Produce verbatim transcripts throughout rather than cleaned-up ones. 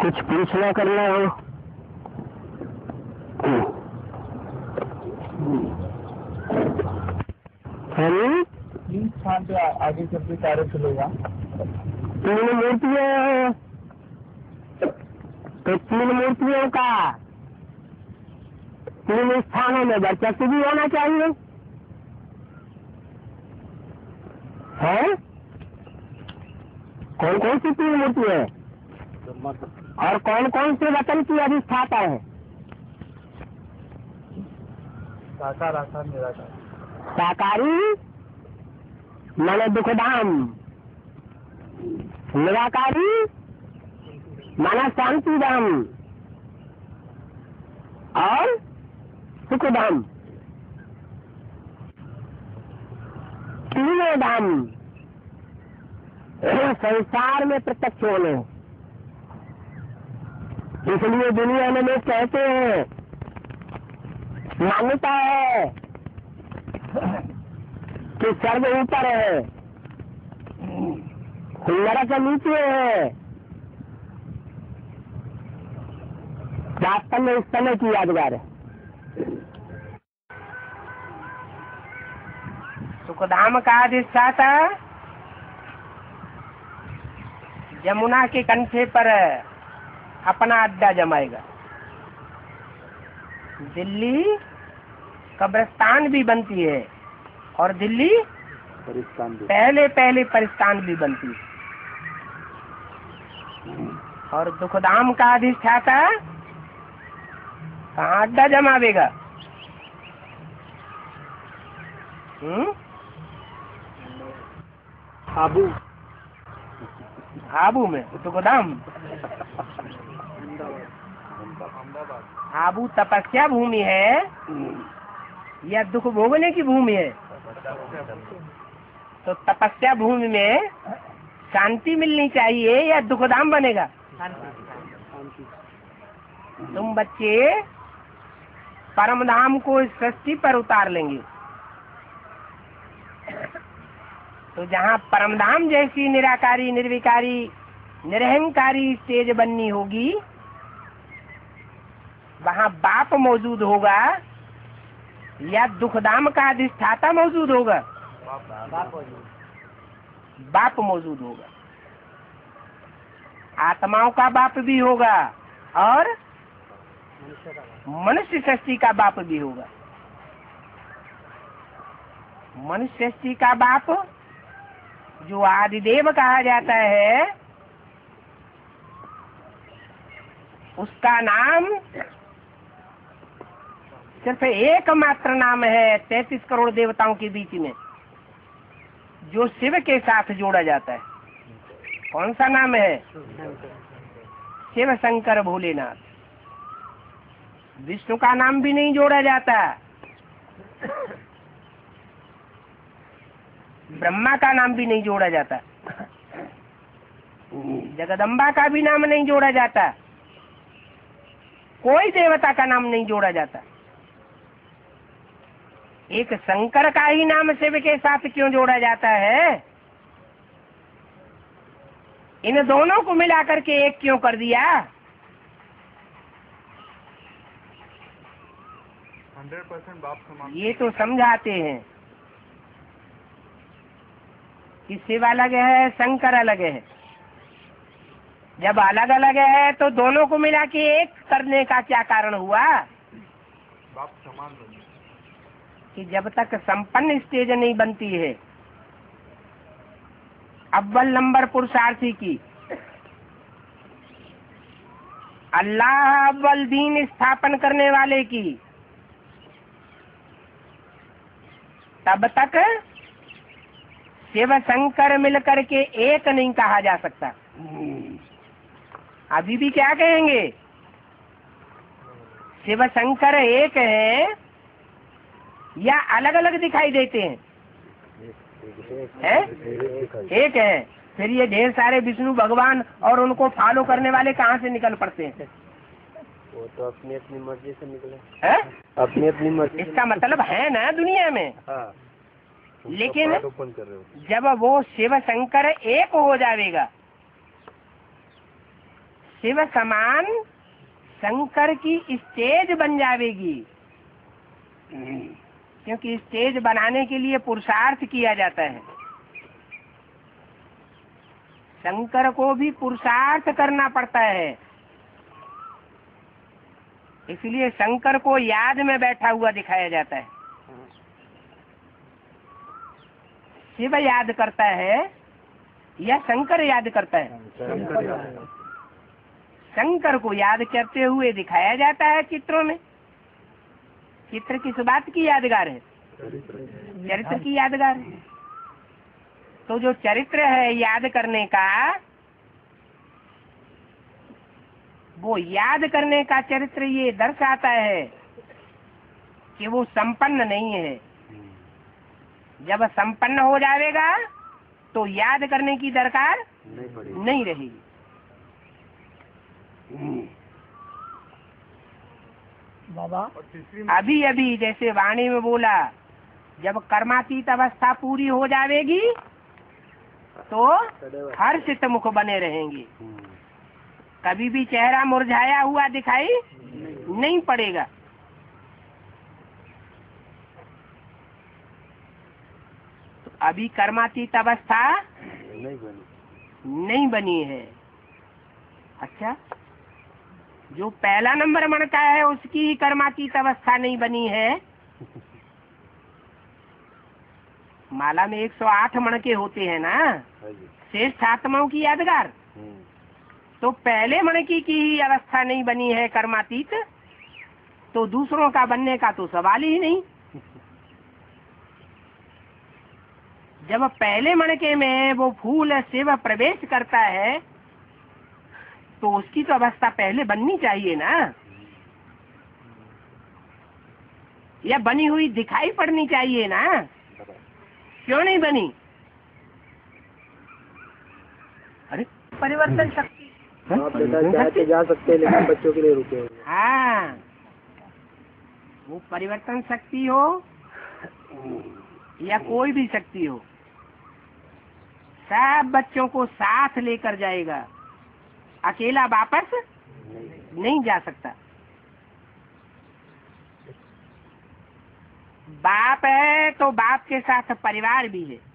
कुछ पूछना करना हो। तीन स्थान पे आगे चल के कार्य चलेगा। तीन मूर्तियां, तो तीन मूर्तियों का तीन स्थानों में वर्चस्व भी होना चाहिए है। कौन कौन सी तीन मूर्ति है और कौन कौन से वचन की अधिष्ठाता है? साकार, आकार, निराकार। साकारी माने दुखधाम, निराकारी माना शांतिधाम और सुखधाम। तीनों धाम संसार में प्रत्यक्ष होने। इसलिए दुनिया में लोग कहते हैं, मान्यता है कि स्वर्ग ऊपर है, नरक नीचे है। वास्तव में इस समय की यादगार है। सुखधाम का अधिष्ठाता यमुना के कंठे पर अपना अड्डा जमाएगा। दिल्ली कब्रिस्तान भी बनती है और दिल्ली पहले पहले परिस्तान भी बनती है। और दुखधाम का अधिष्ठाता कहाँ अड्डा जमावेगा? हम्म आबू आबू में दुखधाम। आबू तपस्या भूमि है या दुख भोगने की भूमि है? तो तपस्या भूमि में शांति मिलनी चाहिए या दुखधाम बनेगा? तुम बच्चे परम धाम को इस सृष्टि पर उतार लेंगे, तो जहाँ परम धाम जैसी निराकारी, निर्विकारी, निरहंकारी स्टेज बननी होगी, वहाँ बाप मौजूद होगा या दुखधाम का अधिष्ठाता मौजूद होगा? बाप मौजूद होगा। आत्माओं का बाप भी होगा और मनुष्य सृष्टि का बाप भी होगा। मनुष्य सृष्टि का बाप जो आदिदेव कहा जाता है, उसका नाम सिर्फ एकमात्र नाम है तैतीस करोड़ देवताओं के बीच में, जो शिव के साथ जोड़ा जाता है। कौन सा नाम है? शिव शंकर भोलेनाथ। विष्णु का नाम भी नहीं जोड़ा जाता, ब्रह्मा का नाम भी नहीं जोड़ा जाता, जगदम्बा का भी नाम नहीं जोड़ा जाता, कोई देवता का नाम नहीं जोड़ा जाता। एक शंकर का ही नाम शिव के साथ क्यों जोड़ा जाता है? इन दोनों को मिलाकर के एक क्यों कर दिया? हंड्रेड परसेंट बाप समान। ये तो समझाते हैं कि शिव अलग है, शंकर अलग है। जब अलग अलग है तो दोनों को मिला के एक करने का क्या कारण हुआ? बाप समान बने। कि जब तक संपन्न स्टेज नहीं बनती है, अव्वल नंबर पुरुषार्थी की, अल्लाह अव्वल दीन स्थापन करने वाले की, तब तक शिव शंकर मिलकर के एक नहीं कहा जा सकता। अभी भी क्या कहेंगे? शिव शंकर एक है या अलग अलग दिखाई देते हैं? है? एक है। फिर ये ढेर सारे विष्णु भगवान और उनको फॉलो करने वाले कहाँ से निकल पड़ते हैं? वो तो अपनी अपनी मर्जी से निकले है? अपनी अपनी मर्जी। इसका मतलब है ना दुनिया में। हाँ। लेकिन जब वो शिव शंकर एक हो जाएगा, शिव समान शंकर की स्टेज बन जाएगी, क्योंकि स्टेज बनाने के लिए पुरुषार्थ किया जाता है। शंकर को भी पुरुषार्थ करना पड़ता है, इसलिए शंकर को याद में बैठा हुआ दिखाया जाता है। शिव याद करता है या शंकर याद करता है? शंकर को याद करते हुए दिखाया जाता है चित्रों में। चित्र किस बात की यादगार है? चरित्र की यादगार है। तो जो चरित्र है याद करने का, वो याद करने का चरित्र ये दर्शाता है कि वो संपन्न नहीं है। जब संपन्न हो जाएगा तो याद करने की दरकार नहीं, नहीं रहेगी। बाबा अभी अभी जैसे वाणी में बोला, जब कर्मातीत अवस्था पूरी हो जाएगी तो हर्षित मुख बने रहेंगे, कभी भी चेहरा मुरझाया हुआ दिखाई नहीं पड़ेगा। तो अभी कर्मातीत अवस्था नहीं बनी नहीं बनी है। अच्छा, जो पहला नंबर मन का है उसकी ही कर्मातीत अवस्था नहीं बनी है। माला में एक सौ आठ मण के होते हैं ना, श्रेष्ठ आत्माओं की यादगार। तो पहले मण की की ही अवस्था नहीं बनी है कर्मातीत, तो दूसरों का बनने का तो सवाल ही नहीं। जब पहले मणके में वो फूल शिव प्रवेश करता है तो उसकी तो अवस्था पहले बननी चाहिए ना, या बनी हुई दिखाई पड़नी चाहिए ना। क्यों नहीं बनी? अरे परिवर्तन शक्ति। आप बेटा चाहे तो जा सकते हैं, लेकिन बच्चों के लिए रुके हुए। हाँ, वो परिवर्तन शक्ति हो या कोई भी शक्ति हो, सब बच्चों को साथ लेकर जाएगा, अकेला वापस नहीं जा सकता। बाप है तो बाप के साथ परिवार भी है।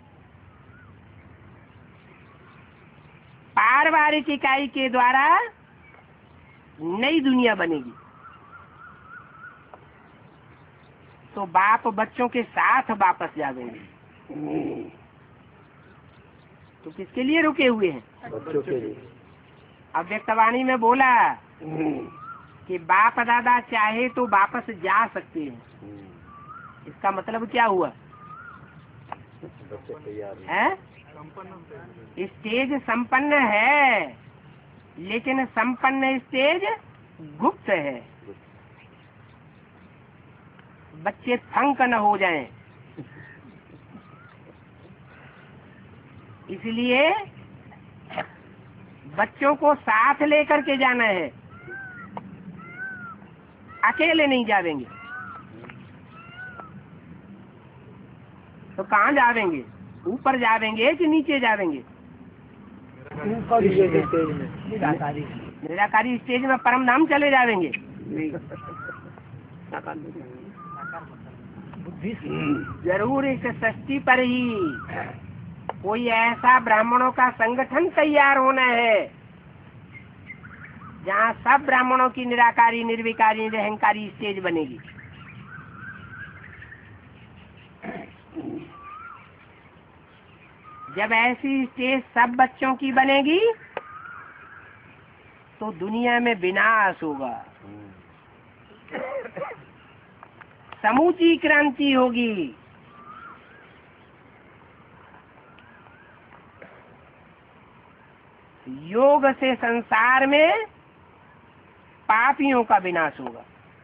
पारिवारिक इकाई के द्वारा नई दुनिया बनेगी, तो बाप बच्चों के साथ वापस जाएंगे। तो किसके लिए रुके हुए हैं? बच्चों के लिए। अव्यक्तवाणी में बोला कि बाप दादा चाहे तो वापस जा सकते हैं। इसका मतलब क्या हुआ? बच्चे तैयार है? स्टेज संपन्न है, लेकिन संपन्न स्टेज गुप्त है। बच्चे थंक न हो जाएं, इसलिए बच्चों को साथ लेकर के जाना है, अकेले नहीं जावेंगे। तो कहाँ जावेंगे? ऊपर जावेंगे कि नीचे जावेंगे? ऊपर स्टेज में निराकारी निराकारी स्टेज में परम धाम चले जावेंगे। जरूर इस सृष्टि पर ही कोई ऐसा ब्राह्मणों का संगठन तैयार होना है जहाँ सब ब्राह्मणों की निराकारी, निर्विकारी, निरहंकारी स्टेज बनेगी। जब ऐसी स्टेज सब बच्चों की बनेगी तो दुनिया में विनाश होगा, समूची क्रांति होगी। योग से संसार में पापियों का विनाश होगा।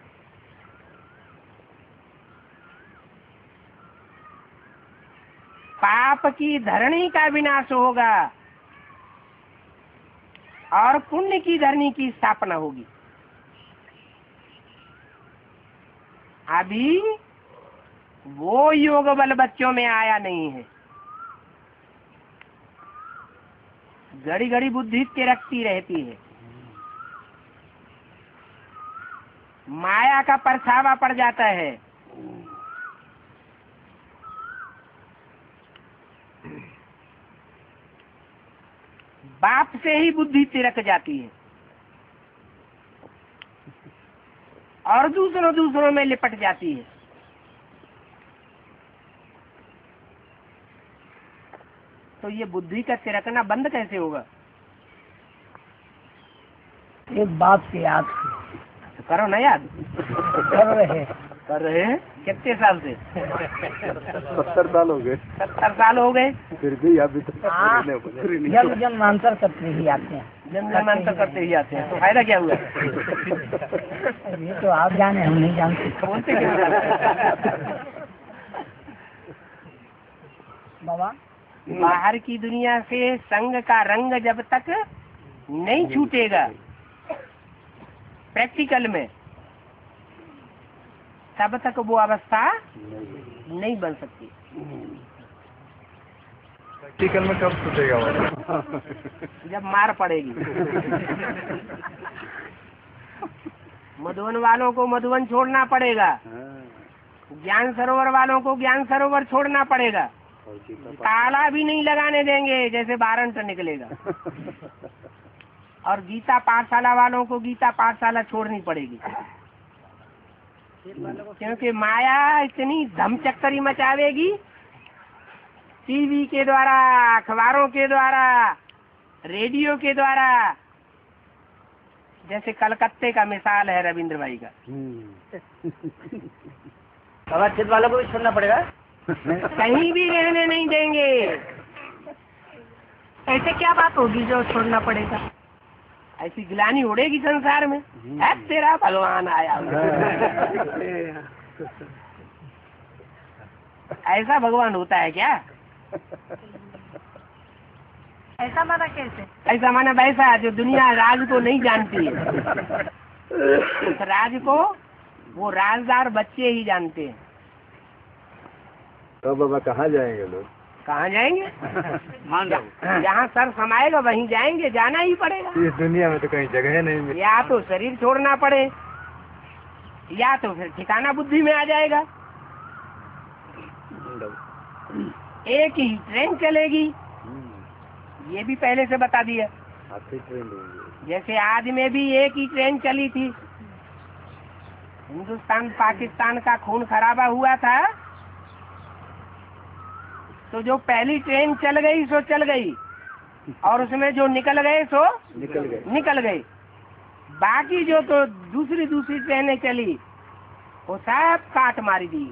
पाप की धरणी का विनाश होगा और पुण्य की धरणी की स्थापना होगी। अभी वो योग बल बच्चों में आया नहीं है। घड़ी घड़ी बुद्धि के रखती रहती है, माया का परछावा पड़ जाता है। बाप से ही बुद्धि तिरक जाती है और दूसरों दूसरों में लिपट जाती है। तो ये बुद्धि का तिरकना बंद कैसे होगा? एक बात की याद तो करो ना याद। कर रहे कर रहे हैं कितने साल से? सत्तर साल हो गए। सत्तर साल हो गए। फिर भी अभी तो जब जन्मांतर करते ही आते हैं। जन्म जन्मांतर करते ही आते हैं, तो फायदा क्या हुआ? ये तो आप जाने, हम नहीं जानते। बोलते क्यों? बाबा बाहर की दुनिया से संग का रंग जब तक नहीं छूटेगा प्रैक्टिकल में, तब तक वो अवस्था नहीं बन सकती। प्रैक्टिकल में कब छूटेगा? जब मार पड़ेगी। मधुवन वालों को मधुवन छोड़ना पड़ेगा, ज्ञान सरोवर वालों को ज्ञान सरोवर छोड़ना पड़ेगा। ताला भी नहीं लगाने देंगे, जैसे वारंट निकलेगा। और गीता पाठशाला वालों को गीता पाठशाला छोड़नी पड़ेगी, क्योंकि माया इतनी धमचक्करी मचावेगी, टीवी के द्वारा, अखबारों के द्वारा, रेडियो के द्वारा। जैसे कलकत्ते का मिसाल है रविंद्र भाई का। अवस्थित वालों को भी छोड़ना पड़ेगा, कहीं भी रहने नहीं देंगे। ऐसे क्या बात होगी जो छोड़ना पड़ेगा? ऐसी गिलानी उड़ेगी संसार में, है तेरा भगवान आया। ऐसा भगवान होता है क्या? ऐसा माना कैसे? ऐसा माना वैसा जो दुनिया राज को नहीं जानती है। उस राज को वो राजदार बच्चे ही जानते हैं। तो बाबा कहाँ जाएंगे लोग? कहाँ जाएंगे? जहाँ सर समाएगा वहीं जाएंगे, जाना ही पड़ेगा। इस दुनिया में तो कहीं जगह नहीं मिलती। या तो शरीर छोड़ना पड़े, या तो फिर ठिकाना बुद्धि में आ जाएगा। एक ही ट्रेन चलेगी, ये भी पहले से बता दिया। जैसे आज में भी एक ही ट्रेन चली थी। हिंदुस्तान पाकिस्तान का खून खराबा हुआ था, तो जो पहली ट्रेन चल गई सो चल गई, और उसमें जो निकल गए सो निकल गए निकल गए। बाकी जो तो दूसरी दूसरी ट्रेनें चली, वो सब काट मारी दी।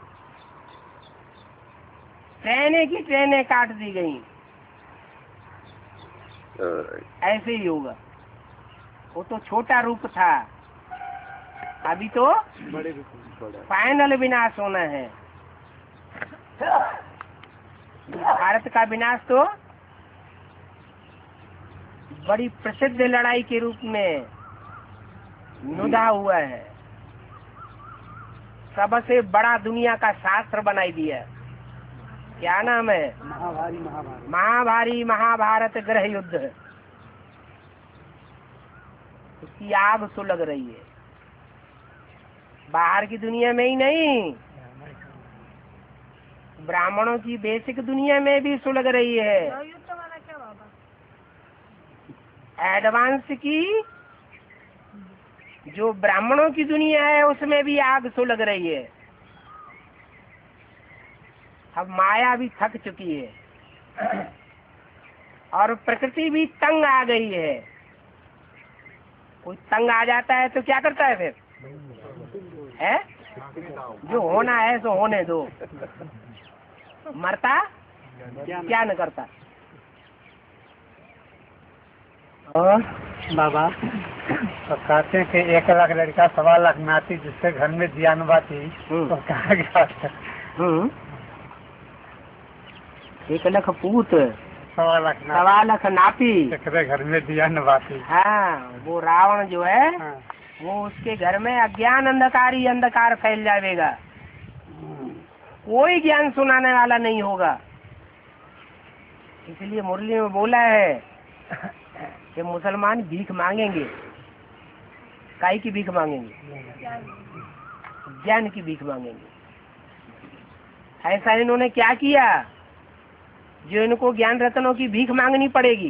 ट्रेनें की ट्रेनें काट दी गई। ऐसे ही होगा। वो तो छोटा रूप था, अभी तो बड़े बड़ा फाइनल विनाश होना है। भारत का विनाश तो बड़ी प्रसिद्ध लड़ाई के रूप में नुदा हुआ है। सबसे बड़ा दुनिया का शास्त्र बनाई दिया। क्या नाम है? महाभारी महाभारत। महाभारी महाभारत गृह युद्ध। उसकी आग सुलग रही है, बाहर की दुनिया में ही नहीं, ब्राह्मणों की बेसिक दुनिया में भी सुलग रही है। एडवांस की जो ब्राह्मणों की दुनिया है उसमें भी आग सुलग रही है। अब माया भी थक चुकी है और प्रकृति भी तंग आ गई है। कोई तंग आ जाता है तो क्या करता है फिर? है जो होना है सो होने दो, मरता क्या न करता। और बाबा तो कहते हैं कि एक लाख लड़का सवा लाख नाती, जिससे घर में जियानवा थी, तो कहा गया हम्म एक लाख पूत सवा लाख सवा लाख नापी, घर में जियानवा थी। हाँ, वो रावण जो है हाँ। वो उसके घर में अज्ञान अंधकार ही अंधकार फैल जाएगा। कोई ज्ञान सुनाने वाला नहीं होगा। इसलिए मुरली में बोला है कि मुसलमान भीख मांगेंगे, काई की भीख मांगेंगे? ज्ञान की भीख मांगेंगे। ऐसा इन्होंने क्या किया जो इनको ज्ञान रत्नों की भीख मांगनी पड़ेगी?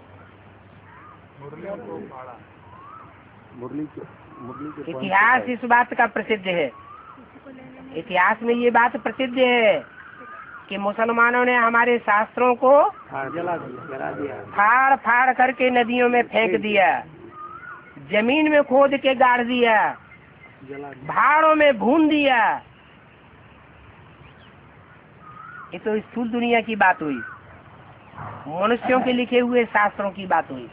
इतिहास इस बात का प्रसिद्ध है, इतिहास में ये बात प्रसिद्ध है कि मुसलमानों ने हमारे शास्त्रों को जला दिया, फाड़ फाड़ करके नदियों में फेंक दिया, जमीन में खोद के गाड़ दिया, पहाड़ों में भून दिया। ये तो स्थूल दुनिया की बात हुई, मनुष्यों के लिखे हुए शास्त्रों की बात हुई।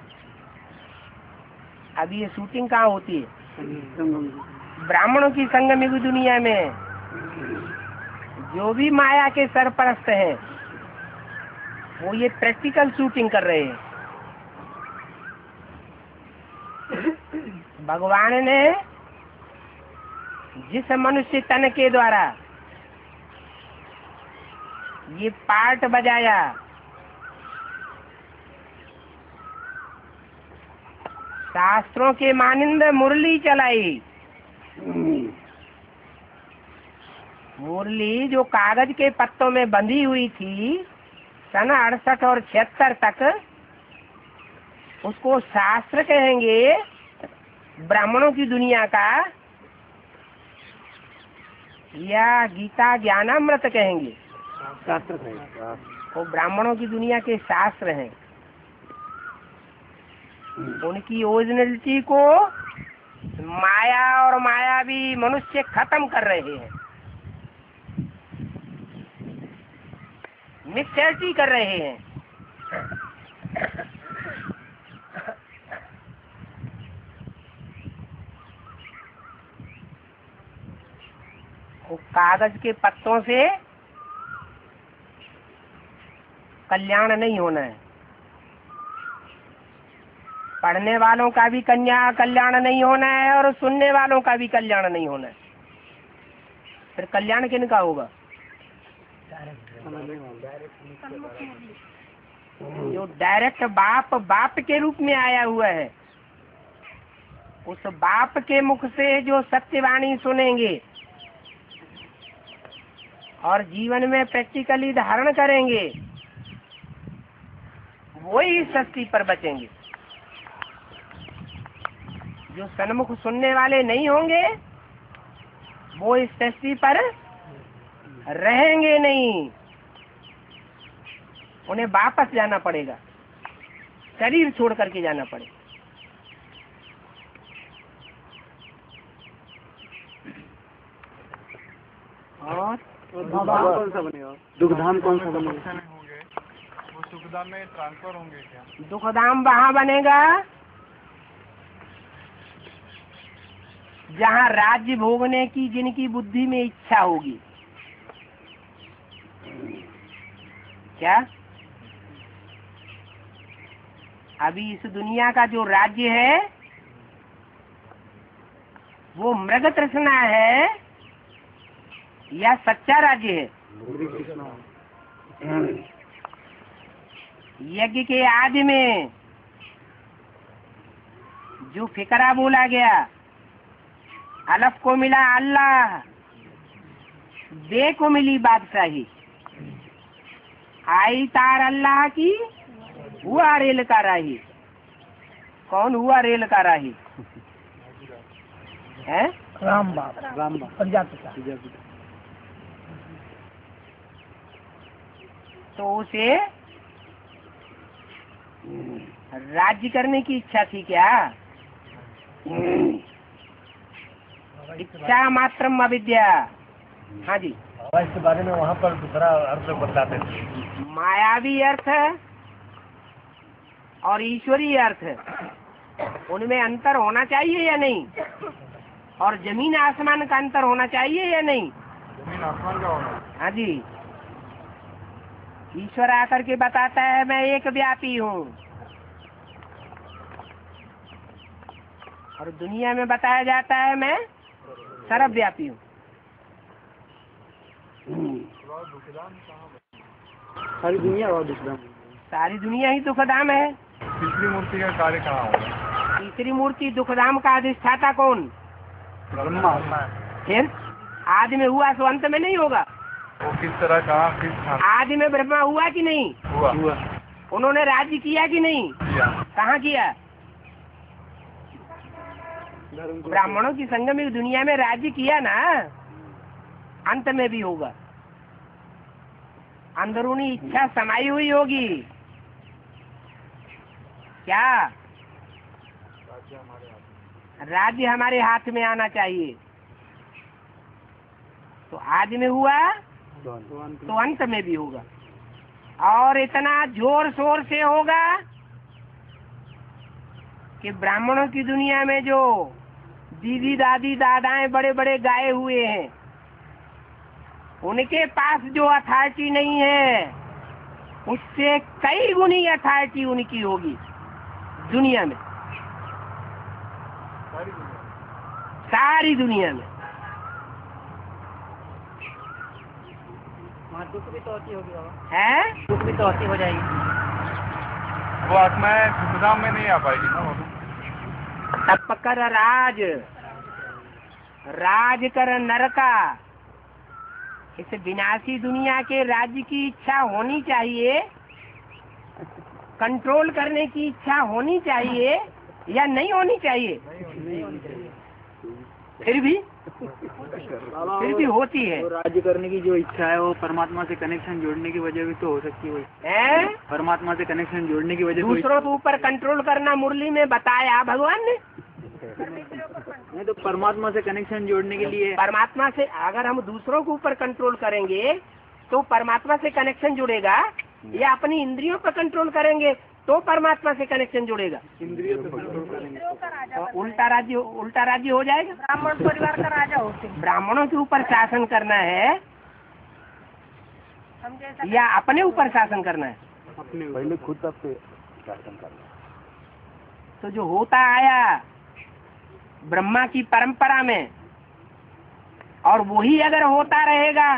अब ये शूटिंग कहाँ होती है? ब्राह्मणों की संगम युग दुनिया में जो भी माया के सरपरस्त हैं वो ये प्रैक्टिकल शूटिंग कर रहे हैं। भगवान ने जिस मनुष्य तन के द्वारा ये पार्ट बजाया, शास्त्रों के मानिंद मुरली चलाई, मुरली जो कागज के पत्तों में बंधी हुई थी सन अड़सठ और छिहत्तर तक, उसको शास्त्र कहेंगे ब्राह्मणों की दुनिया का, या गीता ज्ञानामृत कहेंगे, शास्त्र है, वो ब्राह्मणों की दुनिया के शास्त्र हैं। उनकी ओरिजिनलिटी को माया और मायावी मनुष्य खत्म कर रहे हैं, मिथ्याचारी कर रहे हैं। वो कागज के पत्तों से कल्याण नहीं होना है, पढ़ने वालों का भी कन्या कल्याण नहीं होना है और सुनने वालों का भी कल्याण नहीं होना है। फिर कल्याण किनका होगा? जो डायरेक्ट बाप बाप के रूप में आया हुआ है, उस बाप के मुख से जो सत्यवाणी सुनेंगे और जीवन में प्रैक्टिकली धारण करेंगे, वही सृष्टि पर बचेंगे। जो सन्मुख सुनने वाले नहीं होंगे वो इस सृष्टि पर रहेंगे नहीं, उन्हें वापस जाना पड़ेगा, शरीर छोड़ करके जाना पड़ेगा। और कौन सा बनेगा? दुखधाम कौन सा बनेगा? वो सुखधाम में ट्रांसफर होंगे क्या? दुखधाम वहाँ बनेगा जहाँ राज्य भोगने की जिनकी बुद्धि में इच्छा होगी। क्या अभी इस दुनिया का जो राज्य है वो मृग तृष्णा है या सच्चा राज्य है? यज्ञ के आदि में जो फिकरा बोला गया, अलफ को मिला अल्लाह, बे को मिली बादशाही, आई तार अल्लाह की, हुआ रेल का राही। कौन हुआ रेल का राही है? राम बाप, राम बाप, पंजाब पिता। तो उसे राज्य करने की इच्छा थी क्या? इच्छा मात्रम अविद्या। हाँ जी, इसके बारे में वहाँ पर दूसरा अर्थ बताते थे। मायावी अर्थ और ईश्वरीय अर्थ, उनमें अंतर होना चाहिए या नहीं? और जमीन आसमान का अंतर होना चाहिए या नहीं? जमीन आसमान का होना। हाँ जी, ईश्वर आकर के बताता है मैं एक व्यापी हूँ, और दुनिया में बताया जाता है मैं सर्वव्यापी हूँ। सारी दुनिया और दुखधाम। सारी दुनिया ही दुखधाम है। तीसरी मूर्ति का कार्य कहाँ होगा? तीसरी मूर्ति दुखधाम का अधिष्ठाता कौन? ब्रह्मा। फिर आदि में हुआ सो अंत में नहीं होगा। वो किस तरह कहा, किस स्थान आदि में ब्रह्मा हुआ कि नहीं हुआ? हुआ। उन्होंने राज्य किया कि नहीं? किया। कहाँ किया? ब्राह्मणों की संगमिक दुनिया में राज्य किया ना, अंत में भी होगा। अंदरूनी इच्छा समाई हुई होगी क्या? राज्य हमारे हाथ में आना चाहिए। तो आदि में हुआ तो अंत में भी होगा, और इतना जोर शोर से होगा कि ब्राह्मणों की दुनिया में जो दीदी दादी दादाएं बड़े बड़े गाए हुए हैं, उनके पास जो अथॉरिटी नहीं है, उससे कई गुनी अथॉरिटी उनकी होगी दुनिया में, सारी दुनिया में। वहाँ दुख भी तो होती होगी बाबा, है दुख भी तो होती हो जाएगी। वो आत्माएं सुखधाम में नहीं आ पाएगी ना वो। तप कर राज, राज कर नरका। इस विनाशी दुनिया के राज्य की इच्छा होनी चाहिए, कंट्रोल करने की इच्छा होनी चाहिए या नहीं होनी चाहिए? फिर भी फिर भी होती है। तो राज्य करने की जो इच्छा है वो परमात्मा से कनेक्शन जोड़ने की वजह भी तो हो सकती है। है परमात्मा से कनेक्शन जोड़ने की वजह दूसरों के ऊपर कंट्रोल करना मुरली में बताया भगवान ने। नहीं तो परमात्मा से कनेक्शन जोड़ने के लिए परमात्मा से अगर हम दूसरों के ऊपर कंट्रोल करेंगे तो परमात्मा से कनेक्शन जुड़ेगा, या अपनी इंद्रियों पर कंट्रोल करेंगे तो परमात्मा से कनेक्शन जुड़ेगा। इंद्रियों पे कंट्रोल करेंगे तो उल्टा राज्य उल्टा राज्य हो जाएगा। ब्राह्मण परिवार का राजा होते ब्राह्मणों के ऊपर शासन करना है या अपने ऊपर शासन करना है? अपने पहले खुद अपने शासन करना। तो जो होता आया ब्रह्मा की परंपरा में, और वही अगर होता रहेगा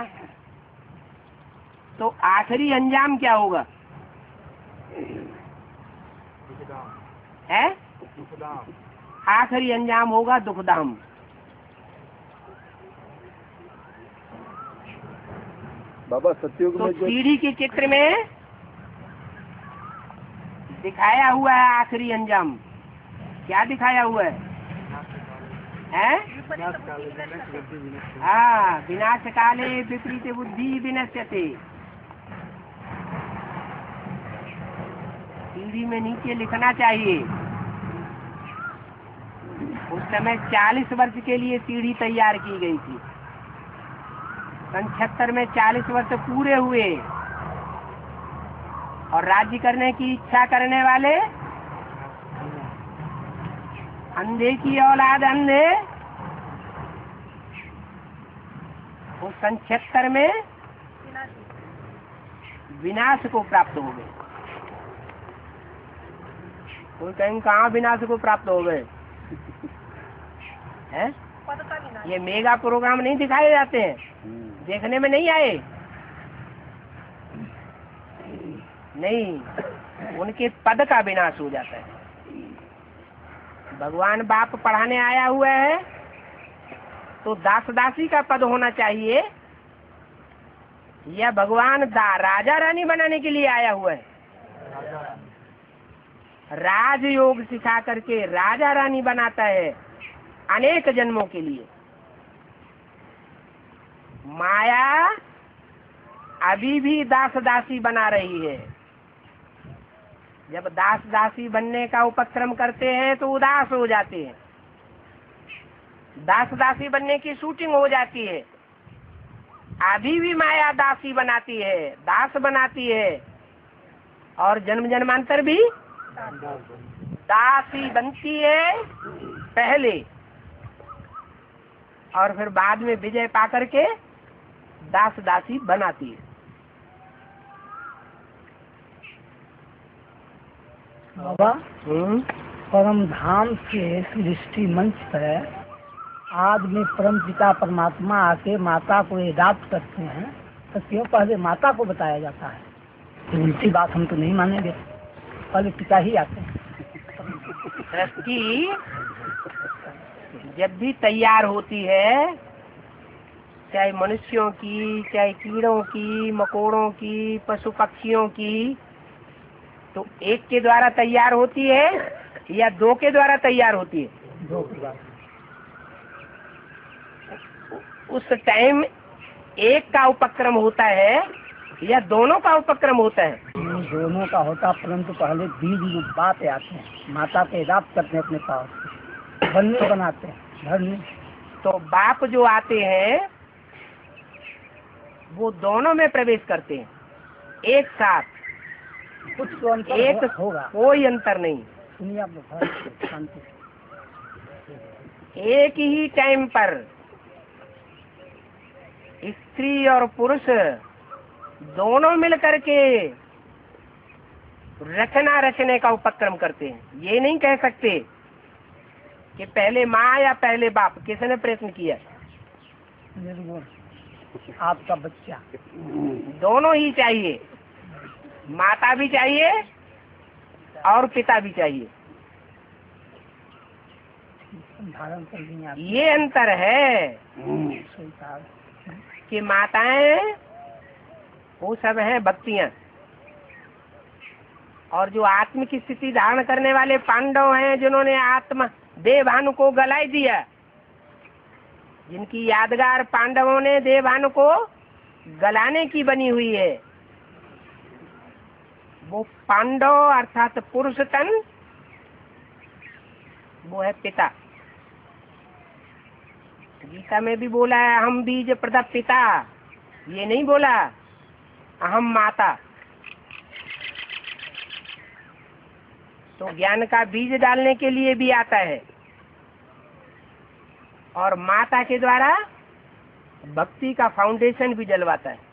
तो आखिरी अंजाम क्या होगा? है आखिरी अंजाम होगा दुखधाम। बाबा सत्युग तो में जो सीढ़ी के चित्र में दिखाया हुआ है आखिरी अंजाम। क्या दिखाया हुआ है? हैं? हाँ, विनाश काले विपरीत बुद्धि विनश्यते। सीढ़ी में नीचे लिखना चाहिए। उस समय चालीस वर्ष के लिए सीढ़ी तैयार की गई थी। सन छिहत्तर में चालीस वर्ष पूरे हुए, और राज्य करने की इच्छा करने वाले अंधे की औलाद अंधे, उस सन छिहत्तर में विनाश को प्राप्त हो गए। कोई कहीं कहाँ विनाश को प्राप्त हो गए हैं? ये मेगा प्रोग्राम नहीं दिखाए जाते हैं, देखने में नहीं आए? नहीं, उनके पद का विनाश हो जाता है। भगवान बाप पढ़ाने आया हुआ है तो दास दासी का पद होना चाहिए, या भगवान दा राजा रानी बनाने के लिए आया हुआ है? राजयोग सिखा करके राजा रानी बनाता है अनेक जन्मों के लिए। माया अभी भी दास दासी बना रही है। जब दास दासी बनने का उपक्रम करते हैं तो उदास हो जाते हैं। दास दासी बनने की शूटिंग हो जाती है। अभी भी माया दासी बनाती है, दास बनाती है, और जन्म जन्मांतर भी दासी बनती है पहले, और फिर बाद में विजय पाकर के दास दासी बनाती है। बाबा परम धाम के सृष्टि मंच पर आज में परम पिता परमात्मा आके माता को एडाप्ट करते हैं, तो क्यों पहले माता को बताया जाता है? तो उल्टी बात हम तो नहीं मानेंगे, पहले पिता ही आते हैं। सृष्टि जब भी तैयार होती है, चाहे मनुष्यों की, चाहे कीड़ों की, मकोड़ों की, पशु पक्षियों की, तो एक के द्वारा तैयार होती है या दो के द्वारा तैयार होती है? दो के द्वारा। उस टाइम एक का उपक्रम होता है या दोनों का उपक्रम होता है? दोनों का होता, परंतु पहले बीज बात आते हैं, माता के रात करते हैं अपने पास, बनने बनाते हैं घर में। तो बाप जो आते हैं वो दोनों में प्रवेश करते हैं एक साथ, कुछ तो अंतर एक होगा, कोई अंतर नहीं। सुनिए आप लोग शांति। एक ही टाइम पर स्त्री और पुरुष दोनों मिलकर के रचना रचने का उपक्रम करते हैं। ये नहीं कह सकते कि पहले माँ या पहले बाप, किसने प्रयत्न किया? निर्गुण आपका बच्चा, दोनों ही चाहिए, माता भी चाहिए और पिता भी चाहिए। धारण कर लेंगे आप। ये अंतर है कि माताएं वो सब है भक्तियां, और जो आत्म की स्थिति धारण करने वाले पांडव हैं, जिन्होंने आत्मा देवभानु को गलाई दिया, जिनकी यादगार पांडवों ने देवभानु को गलाने की बनी हुई है, वो पांडव अर्थात पुरुष तन, वो है पिता। गीता में भी बोला है हम बीज प्रदा पिता, ये नहीं बोला अहम माता। तो ज्ञान का बीज डालने के लिए भी आता है, और माता के द्वारा भक्ति का फाउंडेशन भी डलवाता है।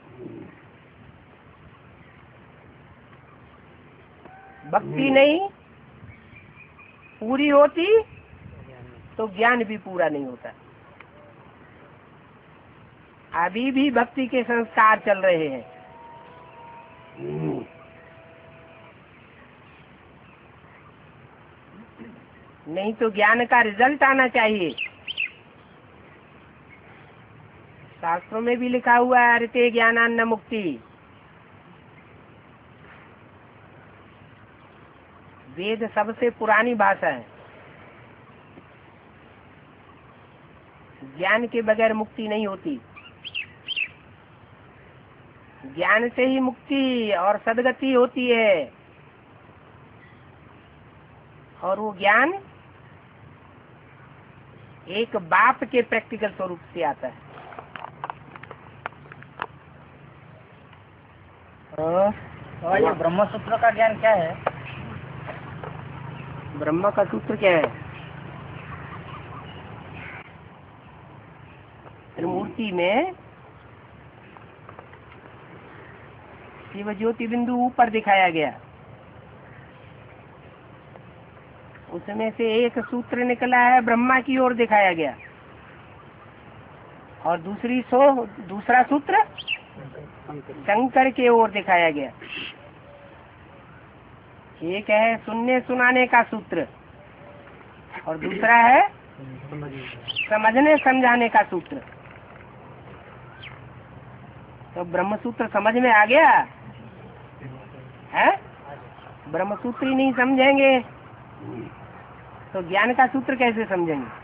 भक्ति नहीं पूरी होती तो ज्ञान भी पूरा नहीं होता। अभी भी भक्ति के संस्कार चल रहे हैं। नहीं तो ज्ञान का रिजल्ट आना चाहिए। शास्त्रों में भी लिखा हुआ है अरिते ज्ञानान्न मुक्ति। वेद सबसे पुरानी भाषा है। ज्ञान के बगैर मुक्ति नहीं होती। ज्ञान से ही मुक्ति और सदगति होती है, और वो ज्ञान एक बाप के प्रैक्टिकल स्वरूप से आता है। और ये ब्रह्म सूत्र का ज्ञान क्या है? ब्रह्म का सूत्र क्या है? त्रिमूर्ति में शिव ज्योति बिंदु ऊपर दिखाया गया, उसमें से एक सूत्र निकला है ब्रह्मा की ओर दिखाया गया, और दूसरी सो दूसरा सूत्र शंकर के ओर दिखाया गया। एक है सुनने सुनाने का सूत्र, और दूसरा है समझने समझाने का सूत्र। तो ब्रह्म सूत्र समझ में आ गया है? ब्रह्म सूत्र ही नहीं समझेंगे तो ज्ञान का सूत्र कैसे समझेंगे?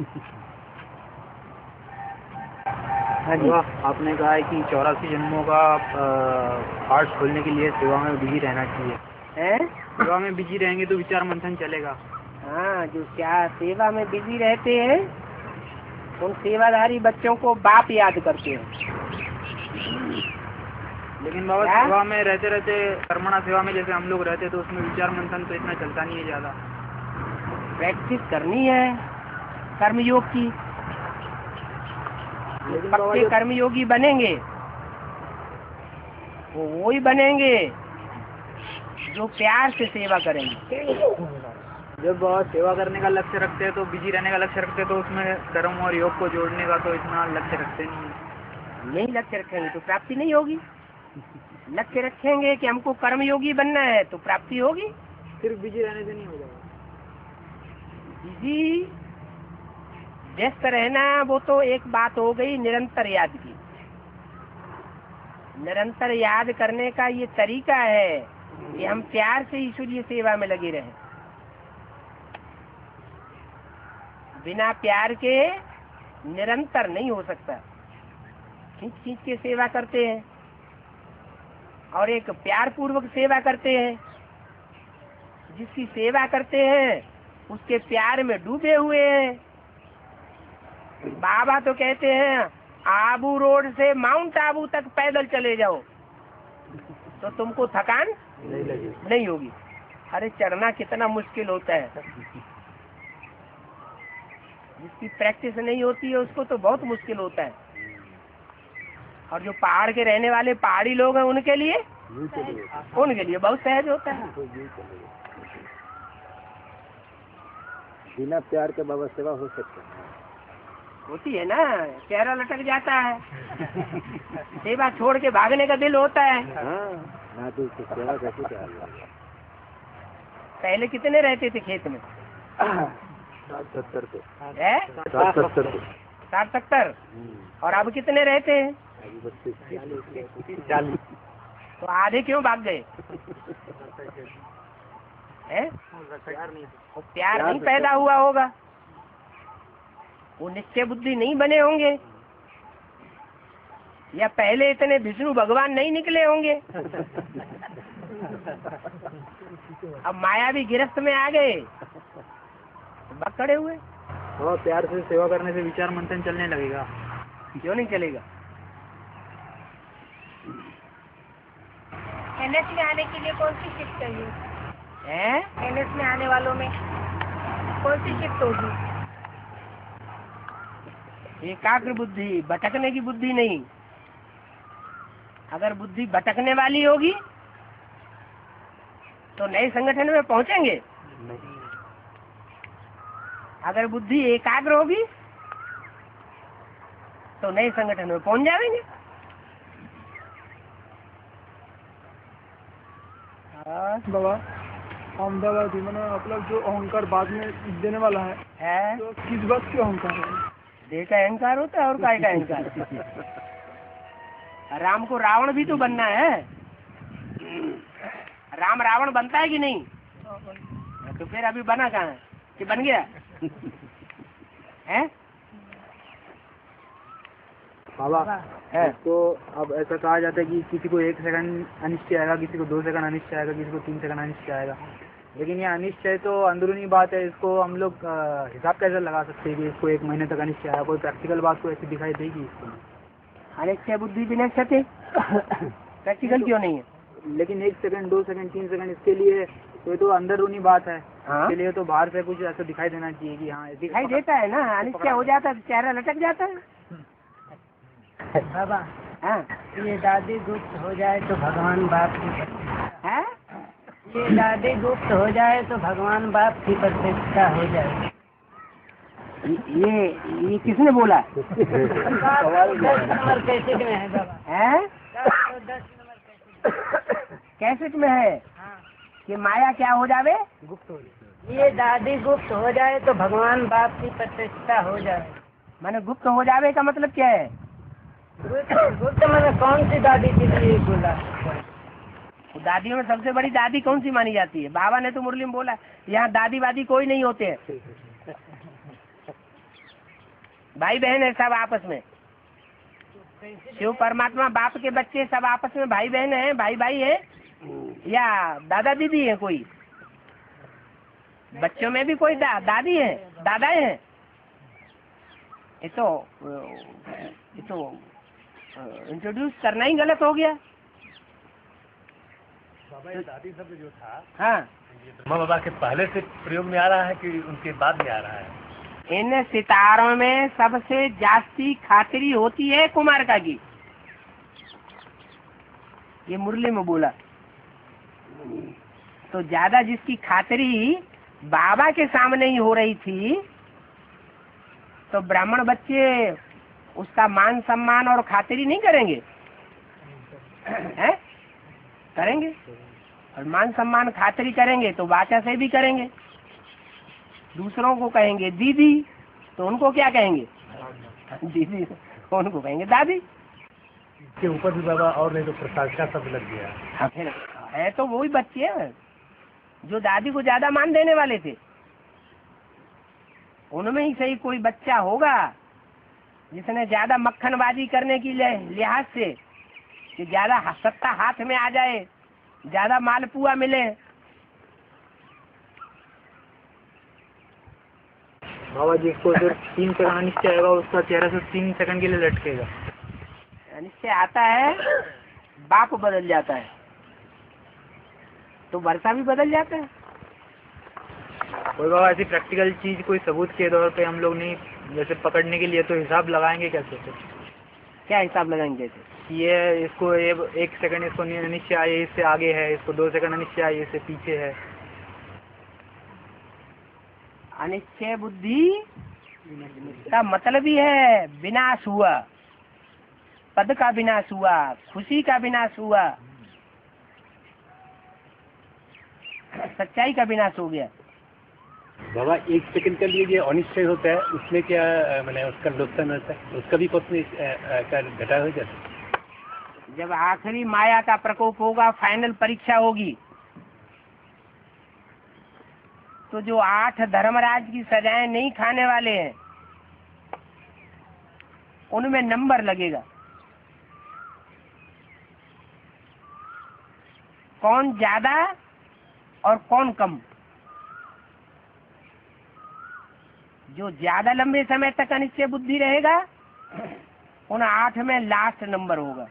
हाँ जी, आपने कहा है कि चौरासी जन्मों का पाठ खोलने के लिए सेवा में बिजी रहना चाहिए। है? सेवा में बिजी रहेंगे तो विचार मंथन चलेगा। हाँ, जो क्या सेवा में बिजी रहते हैं उन सेवाधारी बच्चों को बाप याद करते हैं। लेकिन बाबा सेवा में रहते रहते कर्मणा सेवा में जैसे हम लोग रहते तो उसमें विचार मंथन तो इतना चलता नहीं है ज्यादा। प्रैक्टिस करनी है कर्मयोग की। पक्के कर्मयोगी बनेंगे वो वही बनेंगे जो प्यार से सेवा करेंगे। जब सेवा करने का लक्ष्य रखते हैं तो बिजी रहने का लक्ष्य रखते हैं तो उसमें कर्म और योग को जोड़ने का तो इतना लक्ष्य रखते नहीं है। नहीं लक्ष्य रखेंगे तो प्राप्ति नहीं होगी। लक्ष्य रखेंगे कि हमको कर्मयोगी बनना है तो प्राप्ति होगी। सिर्फ बिजी रहने से नहीं हो जाएगा। बिजी व्यस्त रहना वो तो एक बात हो गई निरंतर याद की। निरंतर याद करने का ये तरीका है कि हम प्यार से ईश्वरीय सेवा में लगे रहें। बिना प्यार के निरंतर नहीं हो सकता। खींच खींच के सेवा करते हैं और एक प्यार पूर्वक सेवा करते हैं। जिसकी सेवा करते हैं उसके प्यार में डूबे हुए हैं। बाबा तो कहते हैं आबू रोड से माउंट आबू तक पैदल चले जाओ तो तुमको थकान नहीं लगी नहीं होगी। अरे चढ़ना कितना मुश्किल होता है। जिसकी प्रैक्टिस नहीं होती है उसको तो बहुत मुश्किल होता है। और जो पहाड़ के रहने वाले पहाड़ी लोग हैं उनके लिए उनके लिए बहुत सहज होता है। बिना प्यार के बाबा सेवा हो सकता है? होती है ना, चेहरा लटक जाता है। सेवा छोड़ के भागने का दिल होता है। हाँ, ना तो सेवा कैसे क्या? पहले कितने रहते थे खेत में? साठ सत्तर थे। है? साठ सत्तर थे। साठ सत्तर। और अब कितने रहते हैं? चालीस। तो आधे क्यों भाग गए? है? वो प्यार नहीं पैदा हुआ होगा, वो निश्चय बुद्धि नहीं बने होंगे, या पहले इतने विष्णु भगवान नहीं निकले होंगे। अब माया भी गिरफ्त में आ गए, बकड़े हुए। और प्यार से सेवा करने से विचार मंथन चलने लगेगा। क्यों नहीं चलेगा? एनएस में आने के लिए कौन सी शिफ्ट चाहिए? है? एनएस में आने वालों में कौन सी शिफ्ट होगी? एकाग्र बुद्धि, भटकने की बुद्धि नहीं। अगर बुद्धि भटकने वाली होगी तो नए संगठन में पहुंचेंगे। अगर बुद्धि एकाग्र होगी तो नए संगठन में पहुंच जाएंगे। बाबा अहमदाबाद मैंने मतलब जो अहंकार बाद में देने वाला है, है? तो किस बात की अहंकार है? देह का अहंकार होता है और काय का अहंकार। राम को रावण भी तो बनना है। राम रावण बनता है कि नहीं? तो फिर अभी बना कहाँ है कि बन गया है? बाबा है। तो अब ऐसा कहा जाता है कि किसी को एक सेकंड अनिश्चय आएगा, किसी को दो सेकंड अनिश्चय आएगा, किसी को तीन सेकंड अनिश्चय आएगा। लेकिन ये अनिश्चय तो अंदरूनी बात है, इसको हम लोग हिसाब कैसे लगा सकते हैं कि इसको एक महीने तक अनिश्चय आया? कोई प्रैक्टिकल बात को ऐसी दिखाई देगी इसको? अनिश्चय बुद्धि विनश्यते प्रैक्टिकल क्यों नहीं है? लेकिन एक सेकंड, दो सेकंड, तीन सेकंड इसके लिए तो ये तो अंदरूनी बात है। हाँ? इसके लिए तो बाहर से कुछ ऐसा दिखाई देना चाहिए कि हाँ दिखाई देता है ना। अनिश्चय हो जाता है तो चेहरा लटक जाता है। बाबा हाँ? ये दादी गुप्त हो जाए तो भगवान बाप की है? ये दादी गुप्त हो जाए तो भगवान बाप की प्रतिष्ठा हो जाए। ये ये किसने बोला? दस नंबर कैसेट में है बाबा। है? दस नंबर कैसेट। कैसेट में है हाँ। कि माया क्या हो जावे? गुप्त हो जाए। ये दादी गुप्त हो जाए तो भगवान बाप की प्रतिष्ठा हो जाए। मैंने गुप्त हो जावे का मतलब क्या है? गुप्त गुप्त मैंने कौन सी दादी के लिए बोला? दादियों में सबसे बड़ी दादी कौन सी मानी जाती है? बाबा ने तो मुरली में बोला यहाँ दादी वादी कोई नहीं होते हैं, भाई बहन है सब आपस में। शिव परमात्मा बाप के बच्चे सब आपस में भाई बहन हैं, भाई भाई है, या दादा दीदी है? कोई बच्चों में भी कोई दा, दादी है, दादाएं हैं? ये तो ये तो इंट्रोड्यूस करना ही गलत हो गया। बाबा ये दादी शब्द जो था, हाँ, ब्रह्मा बाबा के पहले से प्रयोग में आ रहा है कि उनके बाद में आ रहा है? इन सितारों में सबसे जास्ती खातिरी होती है कुमारका की। ये मुरली में बोला तो ज्यादा जिसकी खातिरी बाबा के सामने ही हो रही थी तो ब्राह्मण बच्चे उसका मान सम्मान और खातिरी नहीं करेंगे? हैं? करेंगे। और मान सम्मान खातिरी करेंगे तो वाचा से भी करेंगे। दूसरों को कहेंगे दीदी, तो उनको क्या कहेंगे? दीदी। उनको कहेंगे दादी। इसके ऊपर भी बाबा और नहीं तो प्रसाद का शब्द लग गया। हाँ, फिर है तो वही बच्चे हैं जो दादी को ज्यादा मान देने वाले थे। उनमें ही सही कोई बच्चा होगा जिसने ज्यादा मक्खनबाजी करने की लिहाज से कि ज्यादा सत्ता हाथ में आ जाए, ज्यादा मालपुआ मिले। बाबा जिसको सिर्फ तीन सेकंड अनिश्चय आएगा उसका चेहरा सिर्फ तीन सेकंड के लिए लटकेगा। अनिश्चय आता है, बाप बदल जाता है तो वर्षा भी बदल जाता है। कोई बाबा ऐसी प्रैक्टिकल चीज कोई सबूत के तौर पे हम लोग नहीं जैसे पकड़ने के लिए तो हिसाब लगाएंगे कैसे? क्या हिसाब लगाएंगे? ये इसको ये एक सेकंड इसको अनिश्चय आए इससे आगे है, इसको दो सेकंड अनिश्चय आए इससे पीछे है। अनिश्चय बुद्धि का मतलब ही है विनाश हुआ, पद का विनाश हुआ, खुशी का विनाश हुआ, सच्चाई का विनाश हो गया। बाबा एक सेकंड के लिए ये अनिश्चय होता है, उसमें क्या मैंने उसका नुकसान होता है, उसका भी कुछ का घटा हो जाता है। जब आखिरी माया का प्रकोप होगा, फाइनल परीक्षा होगी, तो जो आठ धर्मराज की सजाएं नहीं खाने वाले हैं उनमें नंबर लगेगा, कौन ज्यादा और कौन कम। जो ज्यादा लंबे समय तक अनिश्चय बुद्धि रहेगा उन आठ में लास्ट नंबर होगा।